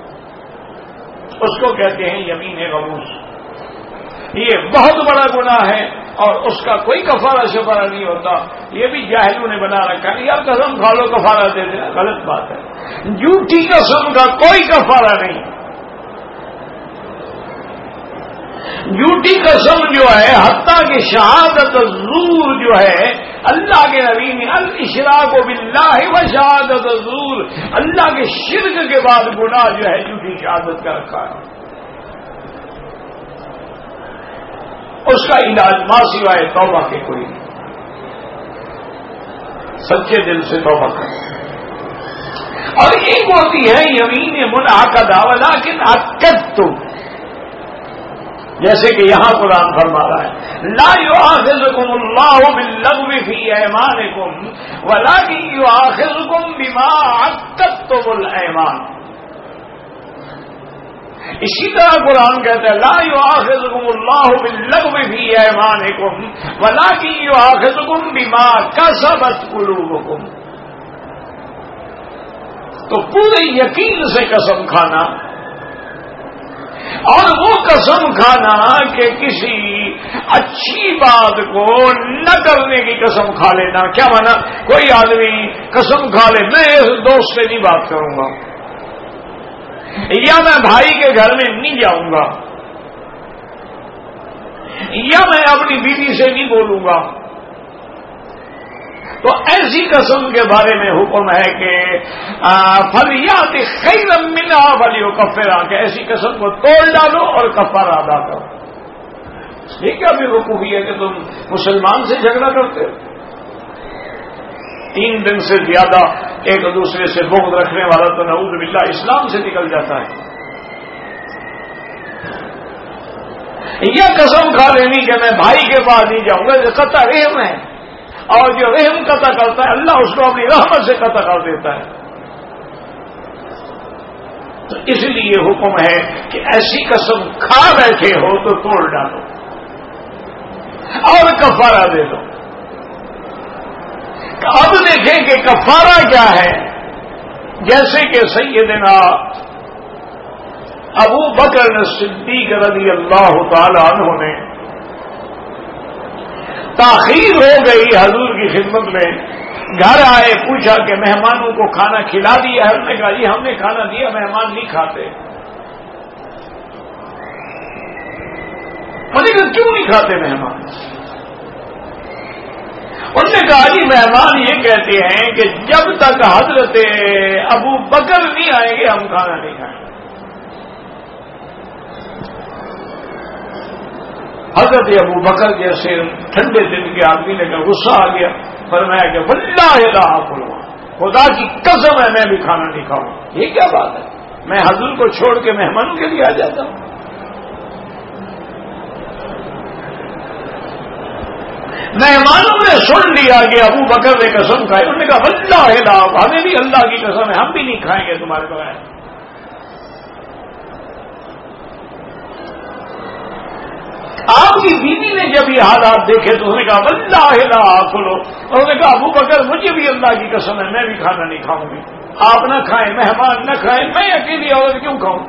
اس کو کہتے ہیں یمین غموس۔ یہ بہت بڑا گناہ ہے اور اس کا کوئی کفارہ شفارہ نہیں ہوتا، یہ بھی جاہلوں نے بنا رکھا ہے، یار قسم کھا لو کفارہ دے دینا، غلط بات ہے۔ جھوٹی قسم کا کوئی کفارہ نہیں۔ جھوٹی قسم جو ہے حتیٰ کہ شہادت الزور جو ہے، اللہ کے نبی نے الاشراک باللہ و شہادت الزور، اللہ کے شرک کے بعد گناہ جو ہے جھوٹی شہادت کا رکھا ہے، اس کا علاج ماں سوائے توبہ کے کوئی نہیں، سچے دل سے توبہ کریں۔ اور ایک ہوتی ہے یمین منعقدہ ولکن عقدتم، جیسے کہ یہاں قرآن فرما رہا ہے لا یؤاخذکم اللہ باللغو فی ایمانکم ولکن یؤاخذکم بما عقدتم الایمان۔ اسی طرح قرآن کہتا ہے لا یؤاخذکم اللہ باللغو فی ایمانکم ولکن یؤاخذکم بما کسبت قلوبکم۔ تو پورے یقین سے قسم کھانا، اور وہ قسم کھانا کہ کسی اچھی بات کو نہ کرنے کی قسم کھا لینا۔ کیا مانا؟ کوئی آدمی قسم کھا لے میں اس دوست سے نہیں بات کروں گا، یا میں بھائی کے گھر میں نہیں جاؤں گا، یا میں اپنی بیوی سے نہیں بولوں گا، تو ایسی قسم کے بارے میں حکم ہے کہ فلیات خیرا منها فلیکفرها، کہ ایسی قسم کو توڑ ڈالو اور کفارہ ادا کرو۔ یہ کیا بے وقوفی ہے کہ تم مسلمان سے جھگڑا کرتے ہو؟ 3 دن سے زیادہ ایک دوسرے سے بغض رکھنے والا تو نعوذ باللہ اسلام سے نکل جاتا ہے۔ یہ قسم کھا لینی کہ میں بھائی کے پاس نہیں جاؤں گا، یہ قطع رحم ہے، اور جو رحم قطع کرتا ہے اللہ اس کو اپنی رحمت سے قطع کر دیتا ہے۔ تو اس لیے حکم ہے کہ ایسی قسم کھا بیٹھے ہو تو توڑ ڈالو اور کفارہ دے دو۔ اب دیکھیں کہ کفارہ کیا ہے۔ جیسے کہ سیدنا ابو بکر صدیق رضی اللہ تعالی عنہ نے تاخیر ہو گئی حضور کی خدمت میں، گھر آئے، پوچھا کہ مہمانوں کو کھانا کھلا دیا ہے؟ نے کہا جی ہم نے کھانا دیا، مہمان نہیں کھاتے۔ انہوں نے کہا کیوں نہیں کھاتے مہمان؟ انہوں نے کہا جی مہمان یہ کہتے ہیں کہ جب تک حضرت ابو بکر نہیں آئیں گے ہم کھانا نہیں کھائیں گے۔ حضرت ابو بکر جیسے ٹھنڈے دن کے آدمی نے کہا، غصہ آ گیا، فرمایا کہ واللہ لا آکل، خدا کی قسم ہے میں بھی کھانا نہیں کھاؤں۔ یہ کیا بات ہے؟ میں حضور کو چھوڑ کے مہمانوں کے لیے آ جاتا ہوں؟ مہمانوں نے سن لیا کہ ابو بکر نے قسم کھائی. انہوں نے کہا واللہ لا، ہمیں بھی اللہ کی قسم ہے، ہم بھی نہیں کھائیں گے تمہارے بغیر. آپ کی بیوی نے جب یہ حالات دیکھے تو انہوں نے کہا واللہ لا آکلو. انہوں نے کہا ابو بکر مجھے بھی اللہ کی قسم ہے، میں بھی کھانا نہیں کھاؤں گی. آپ نہ کھائیں، مہمان نہ کھائیں، میں اکیلی عورت کیوں کھاؤں؟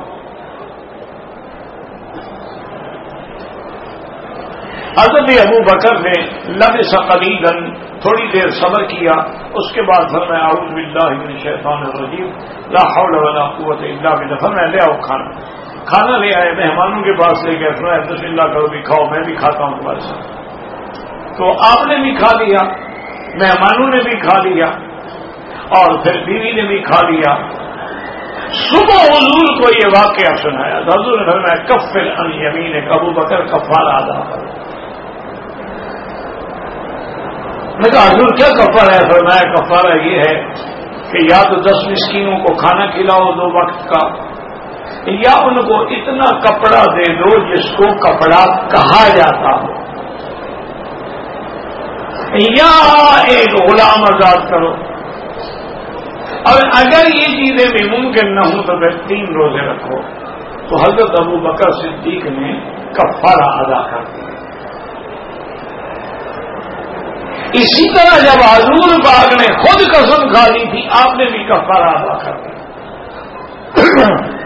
حضرت ابو بکر نے لبث قلیلا، تھوڑی دیر صبر کیا. اس کے بعد فرمایا اعوذ باللہ من الشیطان الرجیم لا حول ولا قوت الا باللہ. فرمایا لے آؤ کھانا لے آئے. مہمانوں کے پاس لے گئے. فرمایا بسم اللہ کرو بھی کھاؤ، میں بھی کھاتا ہوں تمہارے ساتھ. تو آپ نے بھی کھا لیا، مہمانوں نے بھی کھا لیا، اور پھر بیوی نے بھی کھا لیا. صبح حضور کو یہ واقعہ سنایا. حضور نے فرمایا کفر عن یمینک، ابو بکر کفارہ ادا کرو. میں کہا حضور کیا کفارہ ہے؟ فرمایا کفارہ یہ ہے کہ یا تو 10 مسکینوں کو کھانا کھلاؤ 2 وقت کا، یا ان کو اتنا کپڑا دے دو جس کو کپڑا کہا جاتا ہو، یا ایک غلام آزاد کرو. اور اگر یہ چیزیں بھی ممکن نہ ہوں تو پھر 3 روزے رکھو. تو حضرت ابو بکر صدیق نے کفارہ ادا کر دیا. اسی طرح جب حضور پاک نے خود قسم کھا لی تھی، آپ نے بھی کفارہ ادا کر دیا.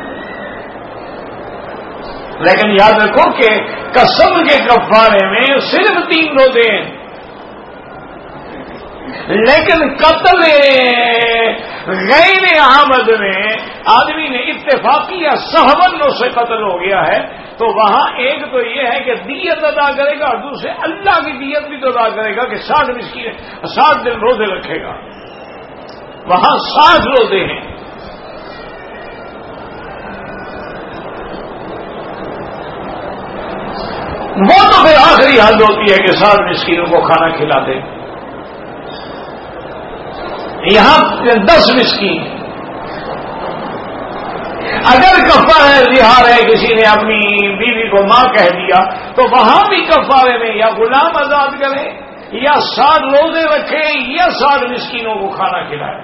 لیکن یاد رکھو کہ قسم کے کفارے میں صرف 3 روزے ہیں، لیکن قتل غیر عامد میں آدمی نے اتفاقی یا سہون سے قتل ہو گیا ہے، تو وہاں ایک تو یہ ہے کہ دیت ادا کرے گا، اور دوسرے اللہ کی دیت بھی تو ادا کرے گا کہ 60 دن روزے رکھے گا. وہاں 60 روزے ہیں. وہ تو پھر آخری حد ہوتی ہے کہ 60 مسکینوں کو کھانا کھلا دے. یہاں 10 مسکین. اگر کفارہ زہار ہے، کسی نے اپنی بیوی کو ماں کہہ دیا، تو وہاں بھی کفارے میں یا غلام آزاد کرے، یا 60 روزے رکھے، یا 60 مسکینوں کو کھانا کھلائے.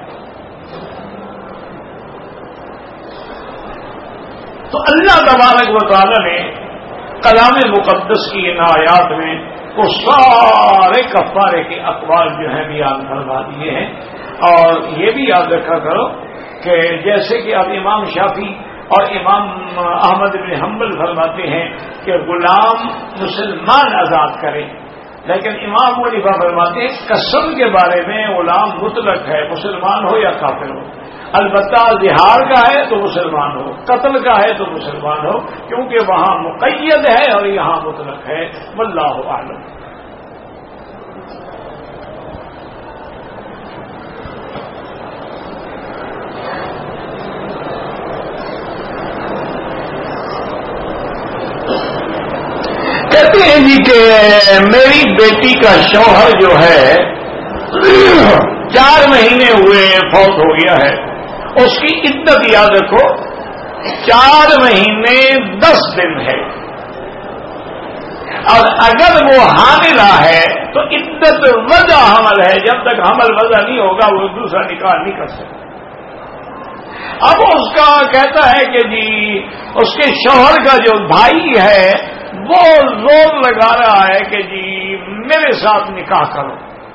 تو اللہ تبارک و تعالی نے کلام مقدس کی ان آیات میں وہ سارے کفارے کے اقوال جو ہیں بیان فرما دیے ہیں. اور یہ بھی یاد رکھا کرو کہ جیسے کہ اب امام شافعی اور امام احمد بن حنبل فرماتے ہیں کہ غلام مسلمان آزاد کرے، لیکن امام ابو حنیفہ فرماتے ہیں قسم کے بارے میں غلام مطلق ہے، مسلمان ہو یا کافر ہو. البتہ زہار کا ہے تو مسلمان ہو، قتل کا ہے تو مسلمان ہو، کیونکہ وہاں مقید ہے اور یہاں مطلق ہے. واللہ اعلم. کہتے ہیں جی کہ میری بیٹی کا شوہر جو ہے 4 مہینے ہوئے فوت ہو گیا ہے. اس کی عدت یاد رکھو 4 مہینے 10 دن ہے، اور اگر وہ حاملہ ہے تو عدت وضع حمل ہے. جب تک حمل وضع نہیں ہوگا وہ دوسرا نکاح نہیں کر سکتا. اب اس کا کہتا ہے کہ جی اس کے شوہر کا جو بھائی ہے وہ زور لگا رہا ہے کہ جی میرے ساتھ نکاح کرو.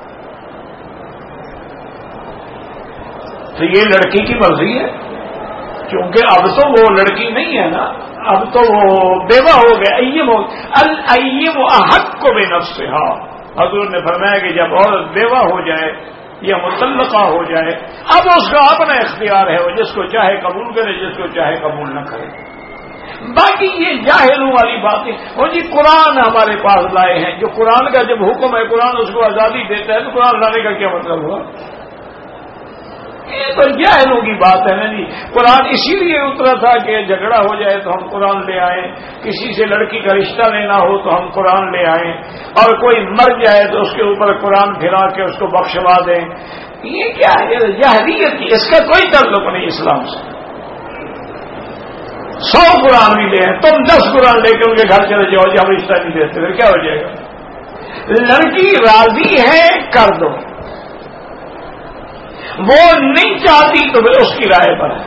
تو یہ لڑکی کی مرضی ہے، کیونکہ اب تو وہ لڑکی نہیں ہے نا، اب تو وہ بیوہ ہو گیا. الایّم احق بنفسہا. حضور نے فرمایا کہ جب عورت بیوہ ہو جائے یا مطلقہ ہو جائے، اب اس کا اپنا اختیار ہے، وہ جس کو چاہے قبول کرے، جس کو چاہے قبول نہ کرے. باقی یہ جاہلوں والی باتیں. وہ جی قرآن ہمارے پاس لائے ہیں، جو قرآن کا جب حکم ہے قرآن اس کو آزادی دیتا ہے، تو قرآن لانے کا کیا مطلب ہوا؟ یہ تو جاہلوں کی بات ہے نا جی. قرآن اسی لیے اترا تھا کہ جھگڑا ہو جائے تو ہم قرآن لے آئیں، کسی سے لڑکی کا رشتہ لینا ہو تو ہم قرآن لے آئیں، اور کوئی مر جائے تو اس کے اوپر قرآن پھرا کے اس کو بخشوا دیں. یہ کیا ہے؟ جاہلیت کی، اس کا کوئی تعلق نہیں اسلام سے. 100 قرآن بھی لے ہیں، تم 10 قرآن لے کے ان کے گھر چلے جاؤ جب رشتہ نہیں دیتے پھر کیا ہو جائے گا؟ لڑکی راضی ہے کر دو، وہ نہیں چاہتی تو پھر اس کی رائے پر ہے۔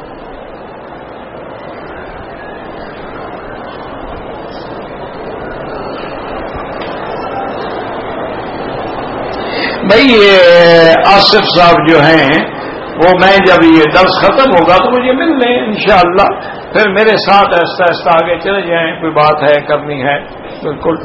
بھائی یہ آصف صاحب جو ہیں وہ میں جب یہ درس ختم ہوگا تو مجھے مل لیں انشاءاللہ، پھر میرے ساتھ آہستہ آہستہ آگے چلے جائیں، کوئی بات ہے کرنی ہے بالکل۔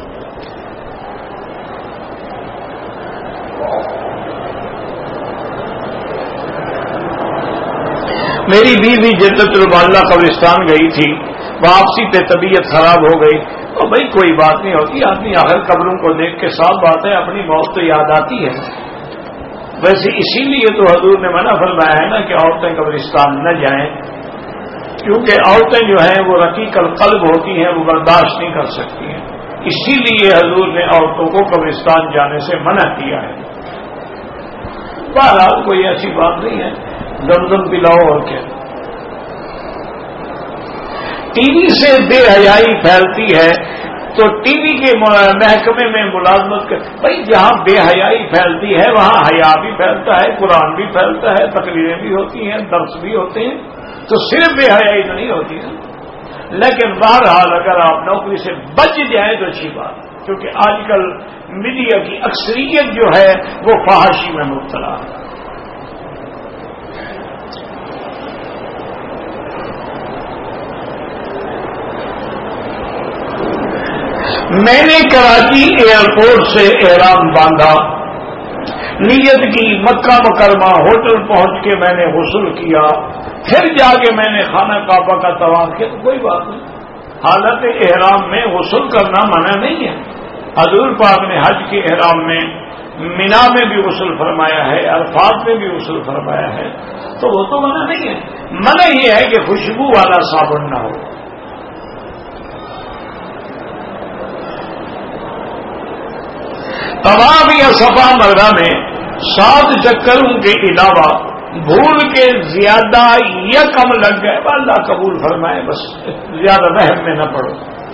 میری بیوی جدت الباللہ قبرستان گئی تھی، واپسی پہ طبیعت خراب ہو گئی، تو بھائی کوئی بات نہیں ہوتی، آدمی آخر قبروں کو دیکھ کے صاف بات ہے اپنی موت تو یاد آتی ہے۔ ویسے اسی لیے تو حضور نے منع فرمایا ہے نا کہ عورتیں قبرستان نہ جائیں، کیونکہ عورتیں جو ہیں وہ رقیق القلب ہوتی ہیں، وہ برداشت نہیں کر سکتی ہیں، اسی لیے حضور نے عورتوں کو قبرستان جانے سے منع کیا ہے۔ بہرحال کوئی ایسی بات نہیں ہے، زمزم پلاؤ اور کیا۔ ٹی وی سے بے حیائی پھیلتی ہے تو ٹی وی کے محکمے میں ملازمت کر، بھائی جہاں بے حیائی پھیلتی ہے وہاں حیا بھی پھیلتا ہے، قرآن بھی پھیلتا ہے، تقریریں بھی ہوتی ہیں، درس بھی ہوتے ہیں، تو صرف بے حیائی تو نہیں ہوتی ہے۔ لیکن بہرحال اگر آپ نوکری سے بچ جائیں تو اچھی بات، کیونکہ آج کل میڈیا کی اکثریت جو ہے وہ فحاشی میں مبتلا ہے۔ میں نے کراچی ایئرپورٹ سے احرام باندھا، نیت کی، مکہ مکرمہ ہوٹل پہنچ کے میں نے غسل کیا، پھر جا کے میں نے خانہ کعبہ کا طواف کیا، تو کوئی بات نہیں۔ حالت احرام میں غسل کرنا منع نہیں ہے، حضور پاک نے حج کے احرام میں مینا میں بھی غسل فرمایا ہے، عرفات میں بھی غسل فرمایا ہے، تو وہ تو منع نہیں ہے۔ منع یہ ہے کہ خوشبو والا صابن نہ ہو۔ طواف یا صفا مروا میں 7 چکروں کے علاوہ بھول کے زیادہ یا کم لگ گئے، اللہ قبول فرمائے، بس زیادہ وہم میں نہ پڑو۔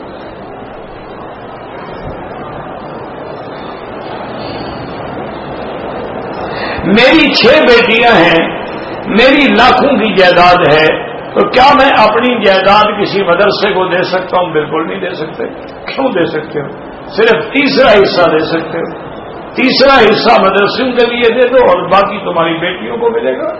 میری 6 بیٹیاں ہیں، میری لاکھوں کی جائیداد ہے، تو کیا میں اپنی جائیداد کسی مدرسے کو دے سکتا ہوں؟ بالکل نہیں دے سکتے۔ کیوں دے سکتے ہو؟ صرف تیسرا حصہ دے سکتے ہو، تیسرا حصہ مدرسوں کے لیے دے دو اور باقی تمہاری بیٹیوں کو ملے گا۔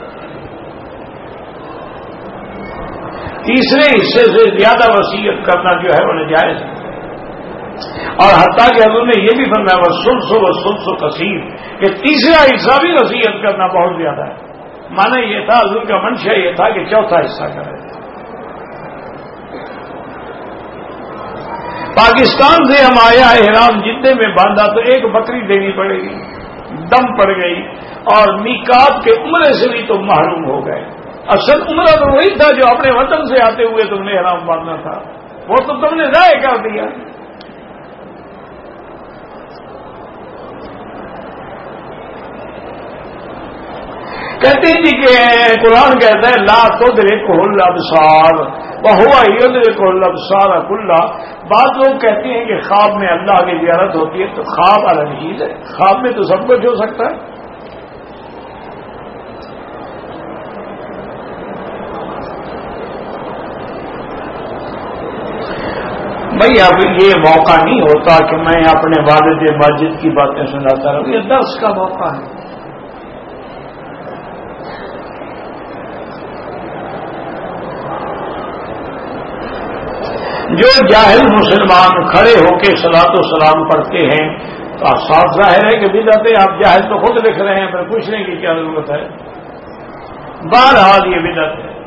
تیسرے حصے سے زیادہ وصیت کرنا جو ہے وہ ناجائز ہے، اور حتیٰ کہ حضور نے یہ بھی فرمایا والثلث کثیر، کہ تیسرا حصہ بھی وصیت کرنا بہت زیادہ ہے۔ مانا یہ تھا، حضور کا منشا یہ تھا کہ چوتھا حصہ کرے۔ پاکستان سے ہم آیا احرام جدے میں باندھا تو ایک بکری دینی پڑے گی، دم پڑ گئی، اور میقات کے عمرے سے بھی تم محروم ہو گئے۔ اصل عمرہ تو وہی تھا جو اپنے وطن سے آتے ہوئے تم نے احرام باندھنا تھا، وہ تو تم نے ضائع کر دیا۔ کہتے ہیں جی کہ قرآن کہتا ہے لا تدرکہ الابصار وہو یدرک الابصار کلھا۔ بعض لوگ کہتے ہیں کہ خواب میں اللہ کی زیارت ہوتی ہے، تو خواب الگ چیز ہے، خواب میں تو سب کچھ ہو سکتا ہے۔ بھائی اب یہ موقع نہیں ہوتا کہ میں اپنے والد ماجد کی باتیں سناتا رہوں، یہ درس کا موقع ہے۔ جو جاہل مسلمان کھڑے ہو کے صلاۃ و سلام پڑھتے ہیں تو صاف ظاہر ہے کہ بدعت ہے، آپ جاہل تو خود لکھ رہے ہیں، پھر پوچھنے کی کیا ضرورت ہے؟ بہرحال یہ بدعت ہے۔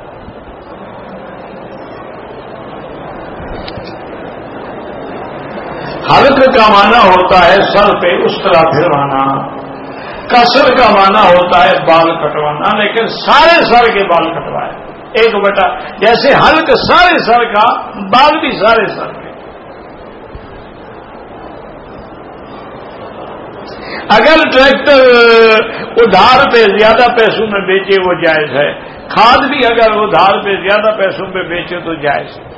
حلق کا معنی ہوتا ہے سر پہ اس طرح پھروانا، قصر کا معنی ہوتا ہے بال کٹوانا، لیکن سارے سر کے بال کٹوائے ایک بیٹا، جیسے حلق سارے سر کا، بال بھی سارے سر کے۔ اگر ٹریکٹر ادھار پہ زیادہ پیسوں میں بیچے وہ جائز ہے، کھاد بھی اگر ادھار پہ زیادہ پیسوں پہ بیچے تو جائز ہے۔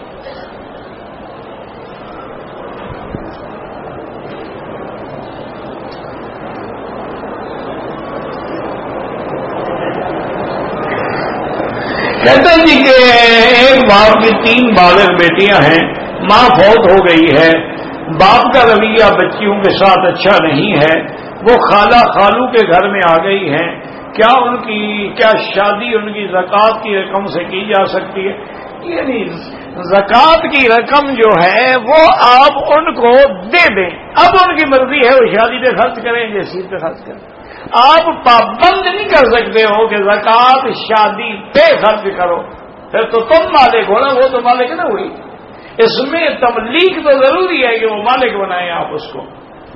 کہتے ہیں جی کہ ایک باپ کی 3 بالغ بیٹیاں ہیں، ماں فوت ہو گئی ہے، باپ کا رویہ بچیوں کے ساتھ اچھا نہیں ہے، وہ خالہ خالو کے گھر میں آ گئی ہیں، کیا شادی ان کی زکوٰۃ کی رقم سے کی جا سکتی ہے؟ یعنی زکوٰۃ کی رقم جو ہے وہ آپ ان کو دے دیں، اب ان کی مرضی ہے وہ شادی پہ خرچ کریں یا چیز پہ خرچ کریں، آپ پابند نہیں کر سکتے ہو کہ زکوٰۃ شادی پہ خرچ کرو، پھر تو تم مالک ہو نا، وہ تو مالک نہ ہوئی۔ اس میں تبلیغ تو ضروری ہے کہ وہ مالک بنائیں آپ اس کو۔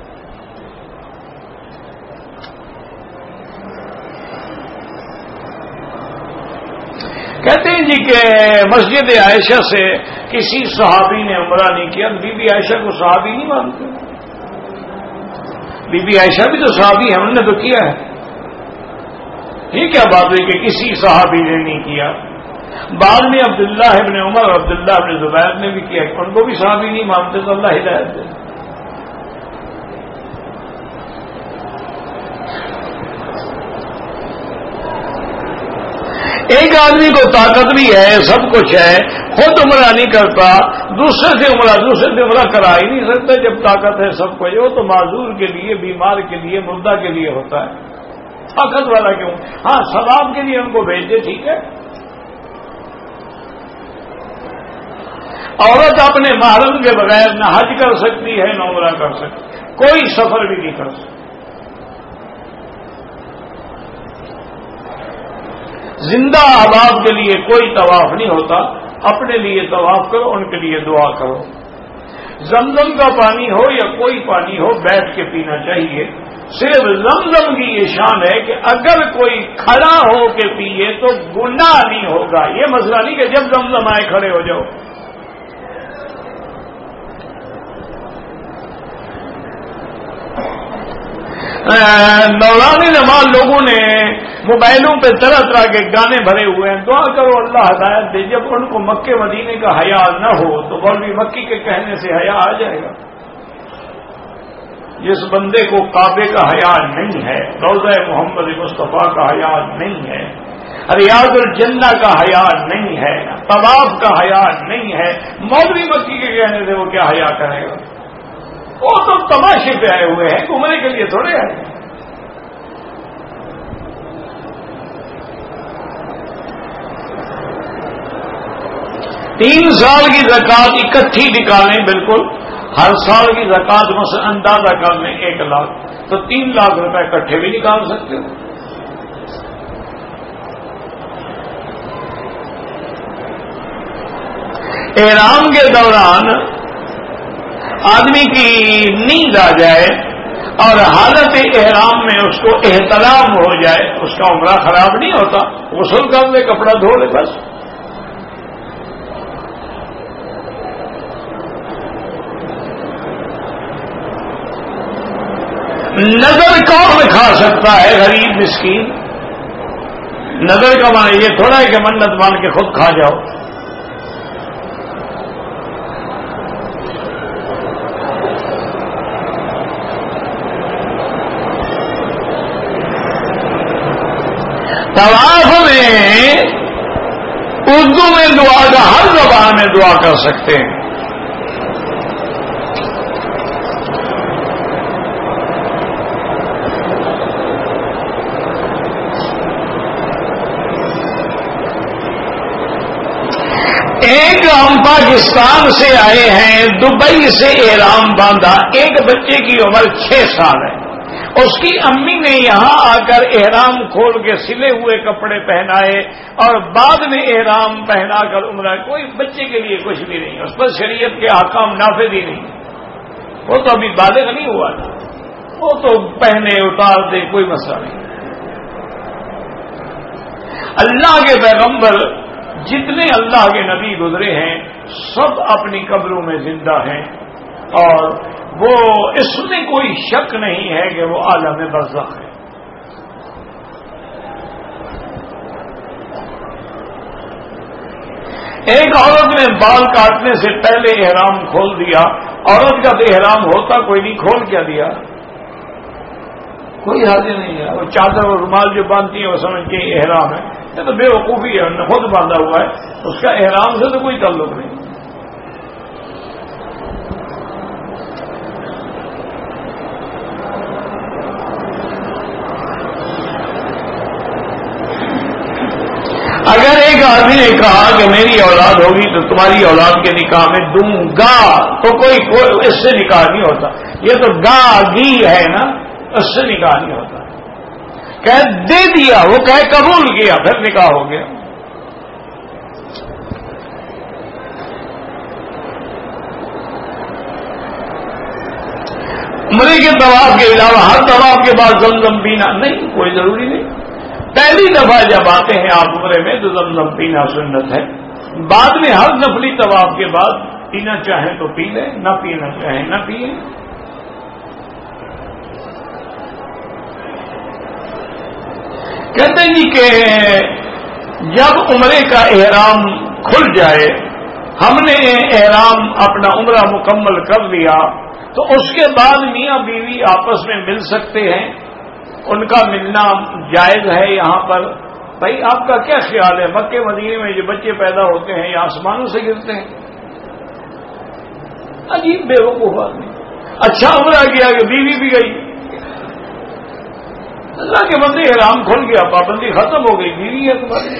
کہتے ہیں جی کہ مسجد عائشہ سے کسی صحابی نے عمرہ نہیں کیا، بی بی عائشہ کو صحابی نہیں مانتے؟ بی بی عائشہ بھی تو صحابی ہے، ہم نے تو کیا ہے، یہ کیا بات ہے کہ کسی صحابی نے نہیں کیا؟ بعد میں عبداللہ ابن عمر اور عبداللہ ابن زبیر نے بھی کیا، ان کو بھی صحابی نہیں مانتے، تو اللہ ہدایت دے۔ ایک آدمی کو طاقت بھی ہے، سب کچھ ہے، خود عمرہ نہیں کرتا، دوسرے سے عمرہ کرا ہی نہیں سکتا جب طاقت ہے سب کچھ، وہ تو معذور کے لیے، بیمار کے لیے، مردہ کے لیے ہوتا ہے، طاقت والا کیوں؟ ہاں ثواب کے لیے ان کو بھیج دے، ٹھیک ہے۔ عورت اپنے محرم کے بغیر نہ حج کر سکتی ہے نہ عمرہ کر سکتی، کوئی سفر بھی نہیں کر سکتی۔ زندہ احباب کے لیے کوئی طواف نہیں ہوتا، اپنے لیے طواف کرو، ان کے لیے دعا کرو۔ زمزم کا پانی ہو یا کوئی پانی ہو بیٹھ کے پینا چاہیے۔ صرف زمزم کی یہ شان ہے کہ اگر کوئی کھڑا ہو کے پیے تو گناہ نہیں ہوگا، یہ مسئلہ نہیں کہ جب زمزم آئے کھڑے ہو جاؤ۔ دوران نماز لوگوں نے موبائلوں پہ طرح طرح کے گانے بھرے ہوئے ہیں، دعا کرو اللہ ہدایت دے۔ جب ان کو مکے مدینے کا حیا نہ ہو تو مولوی مکی کے کہنے سے حیا آ جائے گا۔ جس بندے کو کعبے کا حیا نہیں ہے، روضہ محمد مصطفیٰ کا حیا نہیں ہے، ریاض الجنہ کا حیا نہیں ہے، طواف کا حیا نہیں ہے، مولوی مکی کے کہنے سے وہ کیا حیا کرے گا؟ وہ تو تماشے پہ آئے ہوئے ہیں، گھومنے کے لیے تھوڑے آئے۔ 3 سال کی زکوٰۃ اکٹھی نکالیں، بالکل ہر سال کی زکوٰۃ مثلا اندازہ کر لیں 1 لاکھ، تو 3 لاکھ روپے اکٹھے بھی نکال سکتے ہو۔ احرام کے دوران آدمی کی نیند آ جائے اور حالت احرام میں اس کو احتلام ہو جائے، اس کا عمرہ خراب نہیں ہوتا، غسل کر لے، کپڑا دھو لے، بس۔ نظر کون کھا سکتا ہے؟ غریب مسکین۔ نظر کا معنی یہ تھوڑا ہے کہ منت مان کے خود کھا جاؤ۔ طواف میں اردو میں دعا کا ہر زبان میں دعا کر سکتے ہیں۔ ایک ہم پاکستان سے آئے ہیں، دبئی سے احرام باندھا، ایک بچے کی عمر 6 سال ہے، اس کی امی نے یہاں آ کر احرام کھول کے سلے ہوئے کپڑے پہنائے اور بعد میں احرام پہنا کر عمرہ۔ کوئی بچے کے لیے کچھ بھی نہیں، اس پر شریعت کے احکام نافذ ہی نہیں، وہ تو ابھی بالغ نہیں ہوا نا، وہ تو پہنے اتار دے، کوئی مسئلہ نہیں۔ اللہ کے پیغمبر جتنے اللہ کے نبی گزرے ہیں سب اپنی قبروں میں زندہ ہیں، اور وہ اس میں کوئی شک نہیں ہے کہ وہ عالم برزخ ہے۔ ایک عورت نے بال کاٹنے سے پہلے احرام کھول دیا، عورت کا تو احرام ہوتا کوئی نہیں، کھول کیا دیا؟ کوئی حاضر نہیں ہے. اور چادر اور رومال جو باندھتی ہے وہ سمجھتی ہے احرام ہے. یہ تو بے وقوفی ہے, خود باندھا ہوا ہے, اس کا احرام سے تو کوئی تعلق نہیں. اگر ایک آدمی نے کہا کہ میری اولاد ہوگی تو تمہاری اولاد کے نکاح میں دوں گا, تو کوئی اس سے نکاح نہیں ہوتا. یہ تو گا گی ہے نا, اس سے نکاح نہیں ہوتا. کہ دے دیا, وہ کہے قبول کیا, پھر نکاح ہو گیا. عمرے کے طواف کے علاوہ ہر طواف کے بعد زمزم پینا نہیں, کوئی ضروری نہیں. پہلی دفعہ جب آتے ہیں آپ عمرے میں تو زمزم پینا سنت ہے. بعد میں ہر نفلی طواف کے بعد پینا چاہیں تو پی لیں, نہ پینا چاہیں نہ پیئیں. کہتے ہیں جی کہ جب عمرے کا احرام کھل جائے, ہم نے احرام اپنا عمرہ مکمل کر لیا, تو اس کے بعد میاں بیوی آپس میں مل سکتے ہیں. ان کا ملنا جائز ہے یہاں پر. بھائی آپ کا کیا خیال ہے, مکے مدینے میں جو بچے پیدا ہوتے ہیں یا آسمانوں سے گرتے ہیں؟ عجیب بے وقوف آدمی. اچھا عمرہ کیا کہ بیوی بھی گئی. اللہ کے بندے احرام کھل گیا, پابندی ختم ہو گئی, بیوی ہے تمہاری.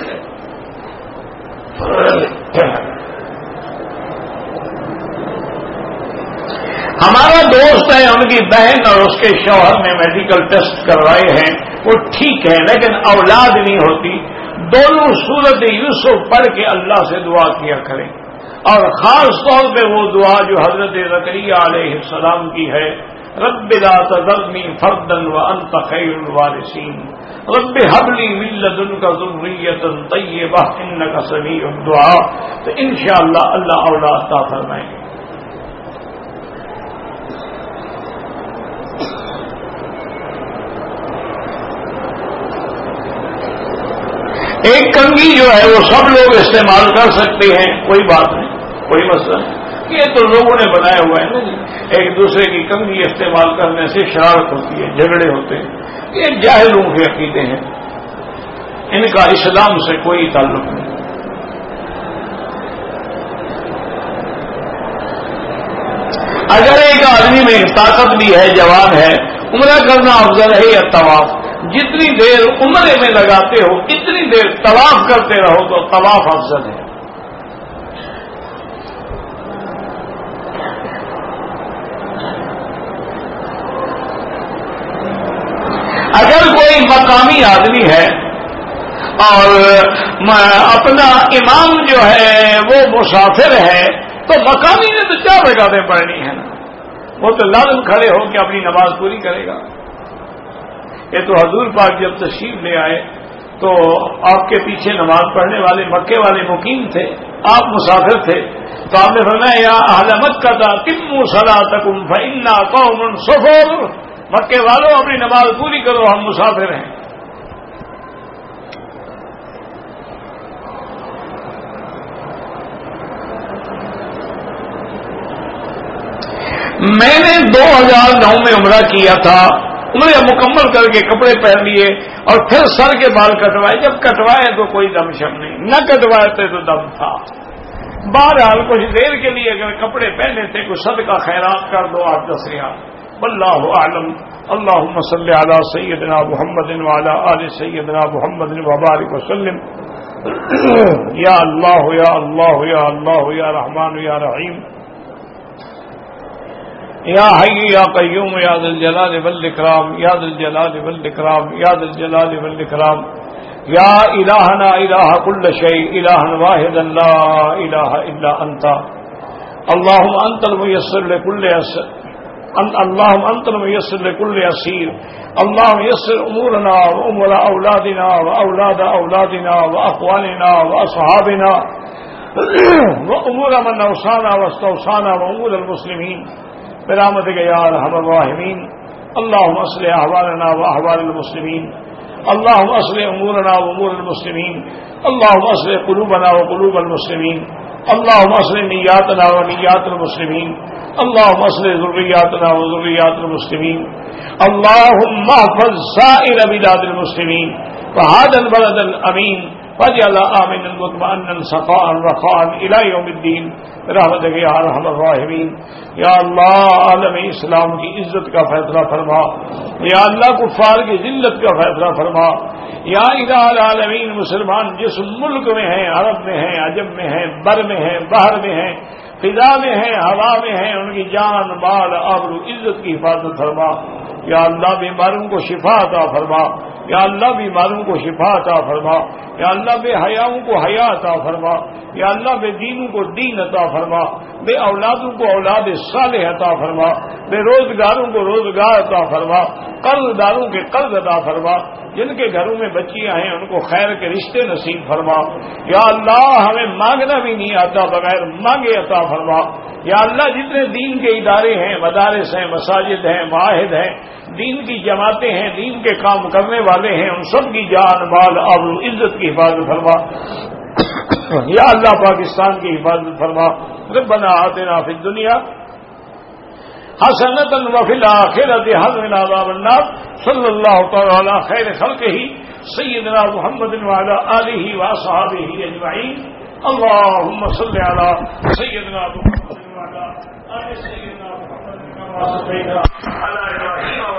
ہمارا دوست ہے, ان کی بہن اور اس کے شوہر نے میڈیکل ٹیسٹ کروائے ہیں, وہ ٹھیک ہے لیکن اولاد نہیں ہوتی. دونوں سورت یوسف پڑھ کے اللہ سے دعا کیا کریں, اور خاص طور پہ وہ دعا جو حضرت زکریا علیہ السلام کی ہے, رب لا تذرنی فردا وانت خیر الوارثین, رب هب لی من لدنک ذریۃ طیبہ انک سمیع الدعاء. تو انشاءاللہ اللہ اولاد عطا فرمائیں گے. ایک کنگھی جو ہے وہ سب لوگ استعمال کر سکتے ہیں, کوئی بات نہیں, کوئی مسئلہ نہیں. یہ تو لوگوں نے بنایا ہوا ہے نا جی, ایک دوسرے کی کنگھی استعمال کرنے سے شرارت ہوتی ہے, جھگڑے ہوتے ہیں. یہ جاہلوں کے عقیدے ہیں, ان کا اسلام سے کوئی تعلق نہیں. اگر ایک آدمی میں طاقت بھی ہے, جوان ہے, عمرہ کرنا افضل ہے یا طواف؟ جتنی دیر عمرے میں لگاتے ہو اتنی دیر طواف کرتے رہو تو طواف افضل ہے. اگر کوئی مقامی آدمی ہے اور اپنا امام جو ہے وہ مسافر ہے, تو مقامی نے تو 4 رکعتیں پڑھنی ہے نا, وہ تو لازم کھڑے ہو کے اپنی نماز پوری کرے گا. یہ تو حضور پاک جب تشریف لے آئے تو آپ کے پیچھے نماز پڑھنے والے مکے والے مقیم تھے, آپ مسافر تھے, تو آپ نے فرمایا یا اہل مکہ تموا صلاتکم فإنا قوم سفر, مکے والوں اپنی نماز پوری کرو, ہم مسافر ہیں. میں نے 2009 میں عمرہ کیا تھا, عمرہ مکمل کر کے کپڑے پہن لیے اور پھر سر کے بال کٹوائے. جب کٹوائے تو کوئی دم شم نہیں, نہ کٹوائے تھے تو دم تھا. بہرحال کچھ دیر کے لیے اگر کپڑے پہنے تھے کوئی صدقہ خیرات کر دو, 8-10 ریال. واللہ اعلم. اللہم صلی علی سیدنا محمد وعلی آل سیدنا محمد وبارک وسلم. یا اللہ یا اللہ یا اللہ یا رحمان یا رحیم یا حی یا قیوم یا ذی الجلال والاکرام یا ذی الجلال والاکرام یا ذی الجلال والاکرام یا الہنا الہ کل شیء الہا واحدا لا الہ الا انت. اللہم انت الميسر لكل عسر, اللهم انت الميسر لكل عسير. اللهم يسر امورنا وامور اولادنا واولاد اولادنا واخواننا واصحابنا وامور من اوصانا واستوصانا وامور المسلمين برحمتك يا ارحم الراحمين. اللهم اصلح احوالنا واحوال المسلمين. اللهم اصلح امورنا وامور المسلمين. اللهم اصلح قلوبنا وقلوب المسلمين. اللهم اصلح نياتنا ونيات المسلمين. اللهم اصلح ذرياتنا وذريات المسلمين. اللهم احفظ سائر بلاد المسلمين وهذا البلد الامين واجعل آمنا مطمئنا سخاء رخاء الى يوم الدين برحمتك يا ارحم الراحمين. یا اللہ عالم اسلام کی عزت کا فیصلہ فرما. یا اللہ کفار کی ذلت کا فیصلہ فرما. یا الہ العالمین مسلمان جس ملک میں ہیں، عرب میں ہیں، عجم میں ہیں، بر میں ہیں، بحر میں ہیں، فضا میں ہیں، ہوا میں ہیں، ان کی جان مال آبرو عزت کی حفاظت فرما. یا اللہ بیماروں کو شفا عطا فرما. یا اللہ بیماروں کو شفا عطا فرما. یا اللہ بے حیاؤں کو حیا عطا فرما. یا اللہ بے دینوں کو دین عطا فرما. بے اولادوں کو اولاد صالح عطا فرما. بے روزگاروں کو روزگار عطا فرما. قرض داروں کے قرض عطا فرما. جن کے گھروں میں بچیاں ہیں ان کو خیر کے رشتے نصیب فرما. یا اللہ ہمیں مانگنا بھی نہیں آتا، بغیر مانگے عطا فرما. یا اللہ جتنے دین کے ادارے ہیں، مدارس ہیں، مساجد ہیں، معاہد ہیں، دین کی جماعتیں ہیں، دین کے کام کرنے والے ہیں، ان سب کی جان مال آبرو عزت کی حفاظت فرما. یا اللہ پاکستان کی حفاظت فرما. ربنا آتنا فی الدنیا حسنۃ وفی الآخرۃ حسنۃ وقنا عذاب النار. صلی اللہ تعالی علی خیر خلقہ سیدنا محمد وعلی آلہ واصحابہ اجمعین. اللهم صل علی سیدنا محمد وعلی آل سیدنا محمد كما صليت على ابراہیم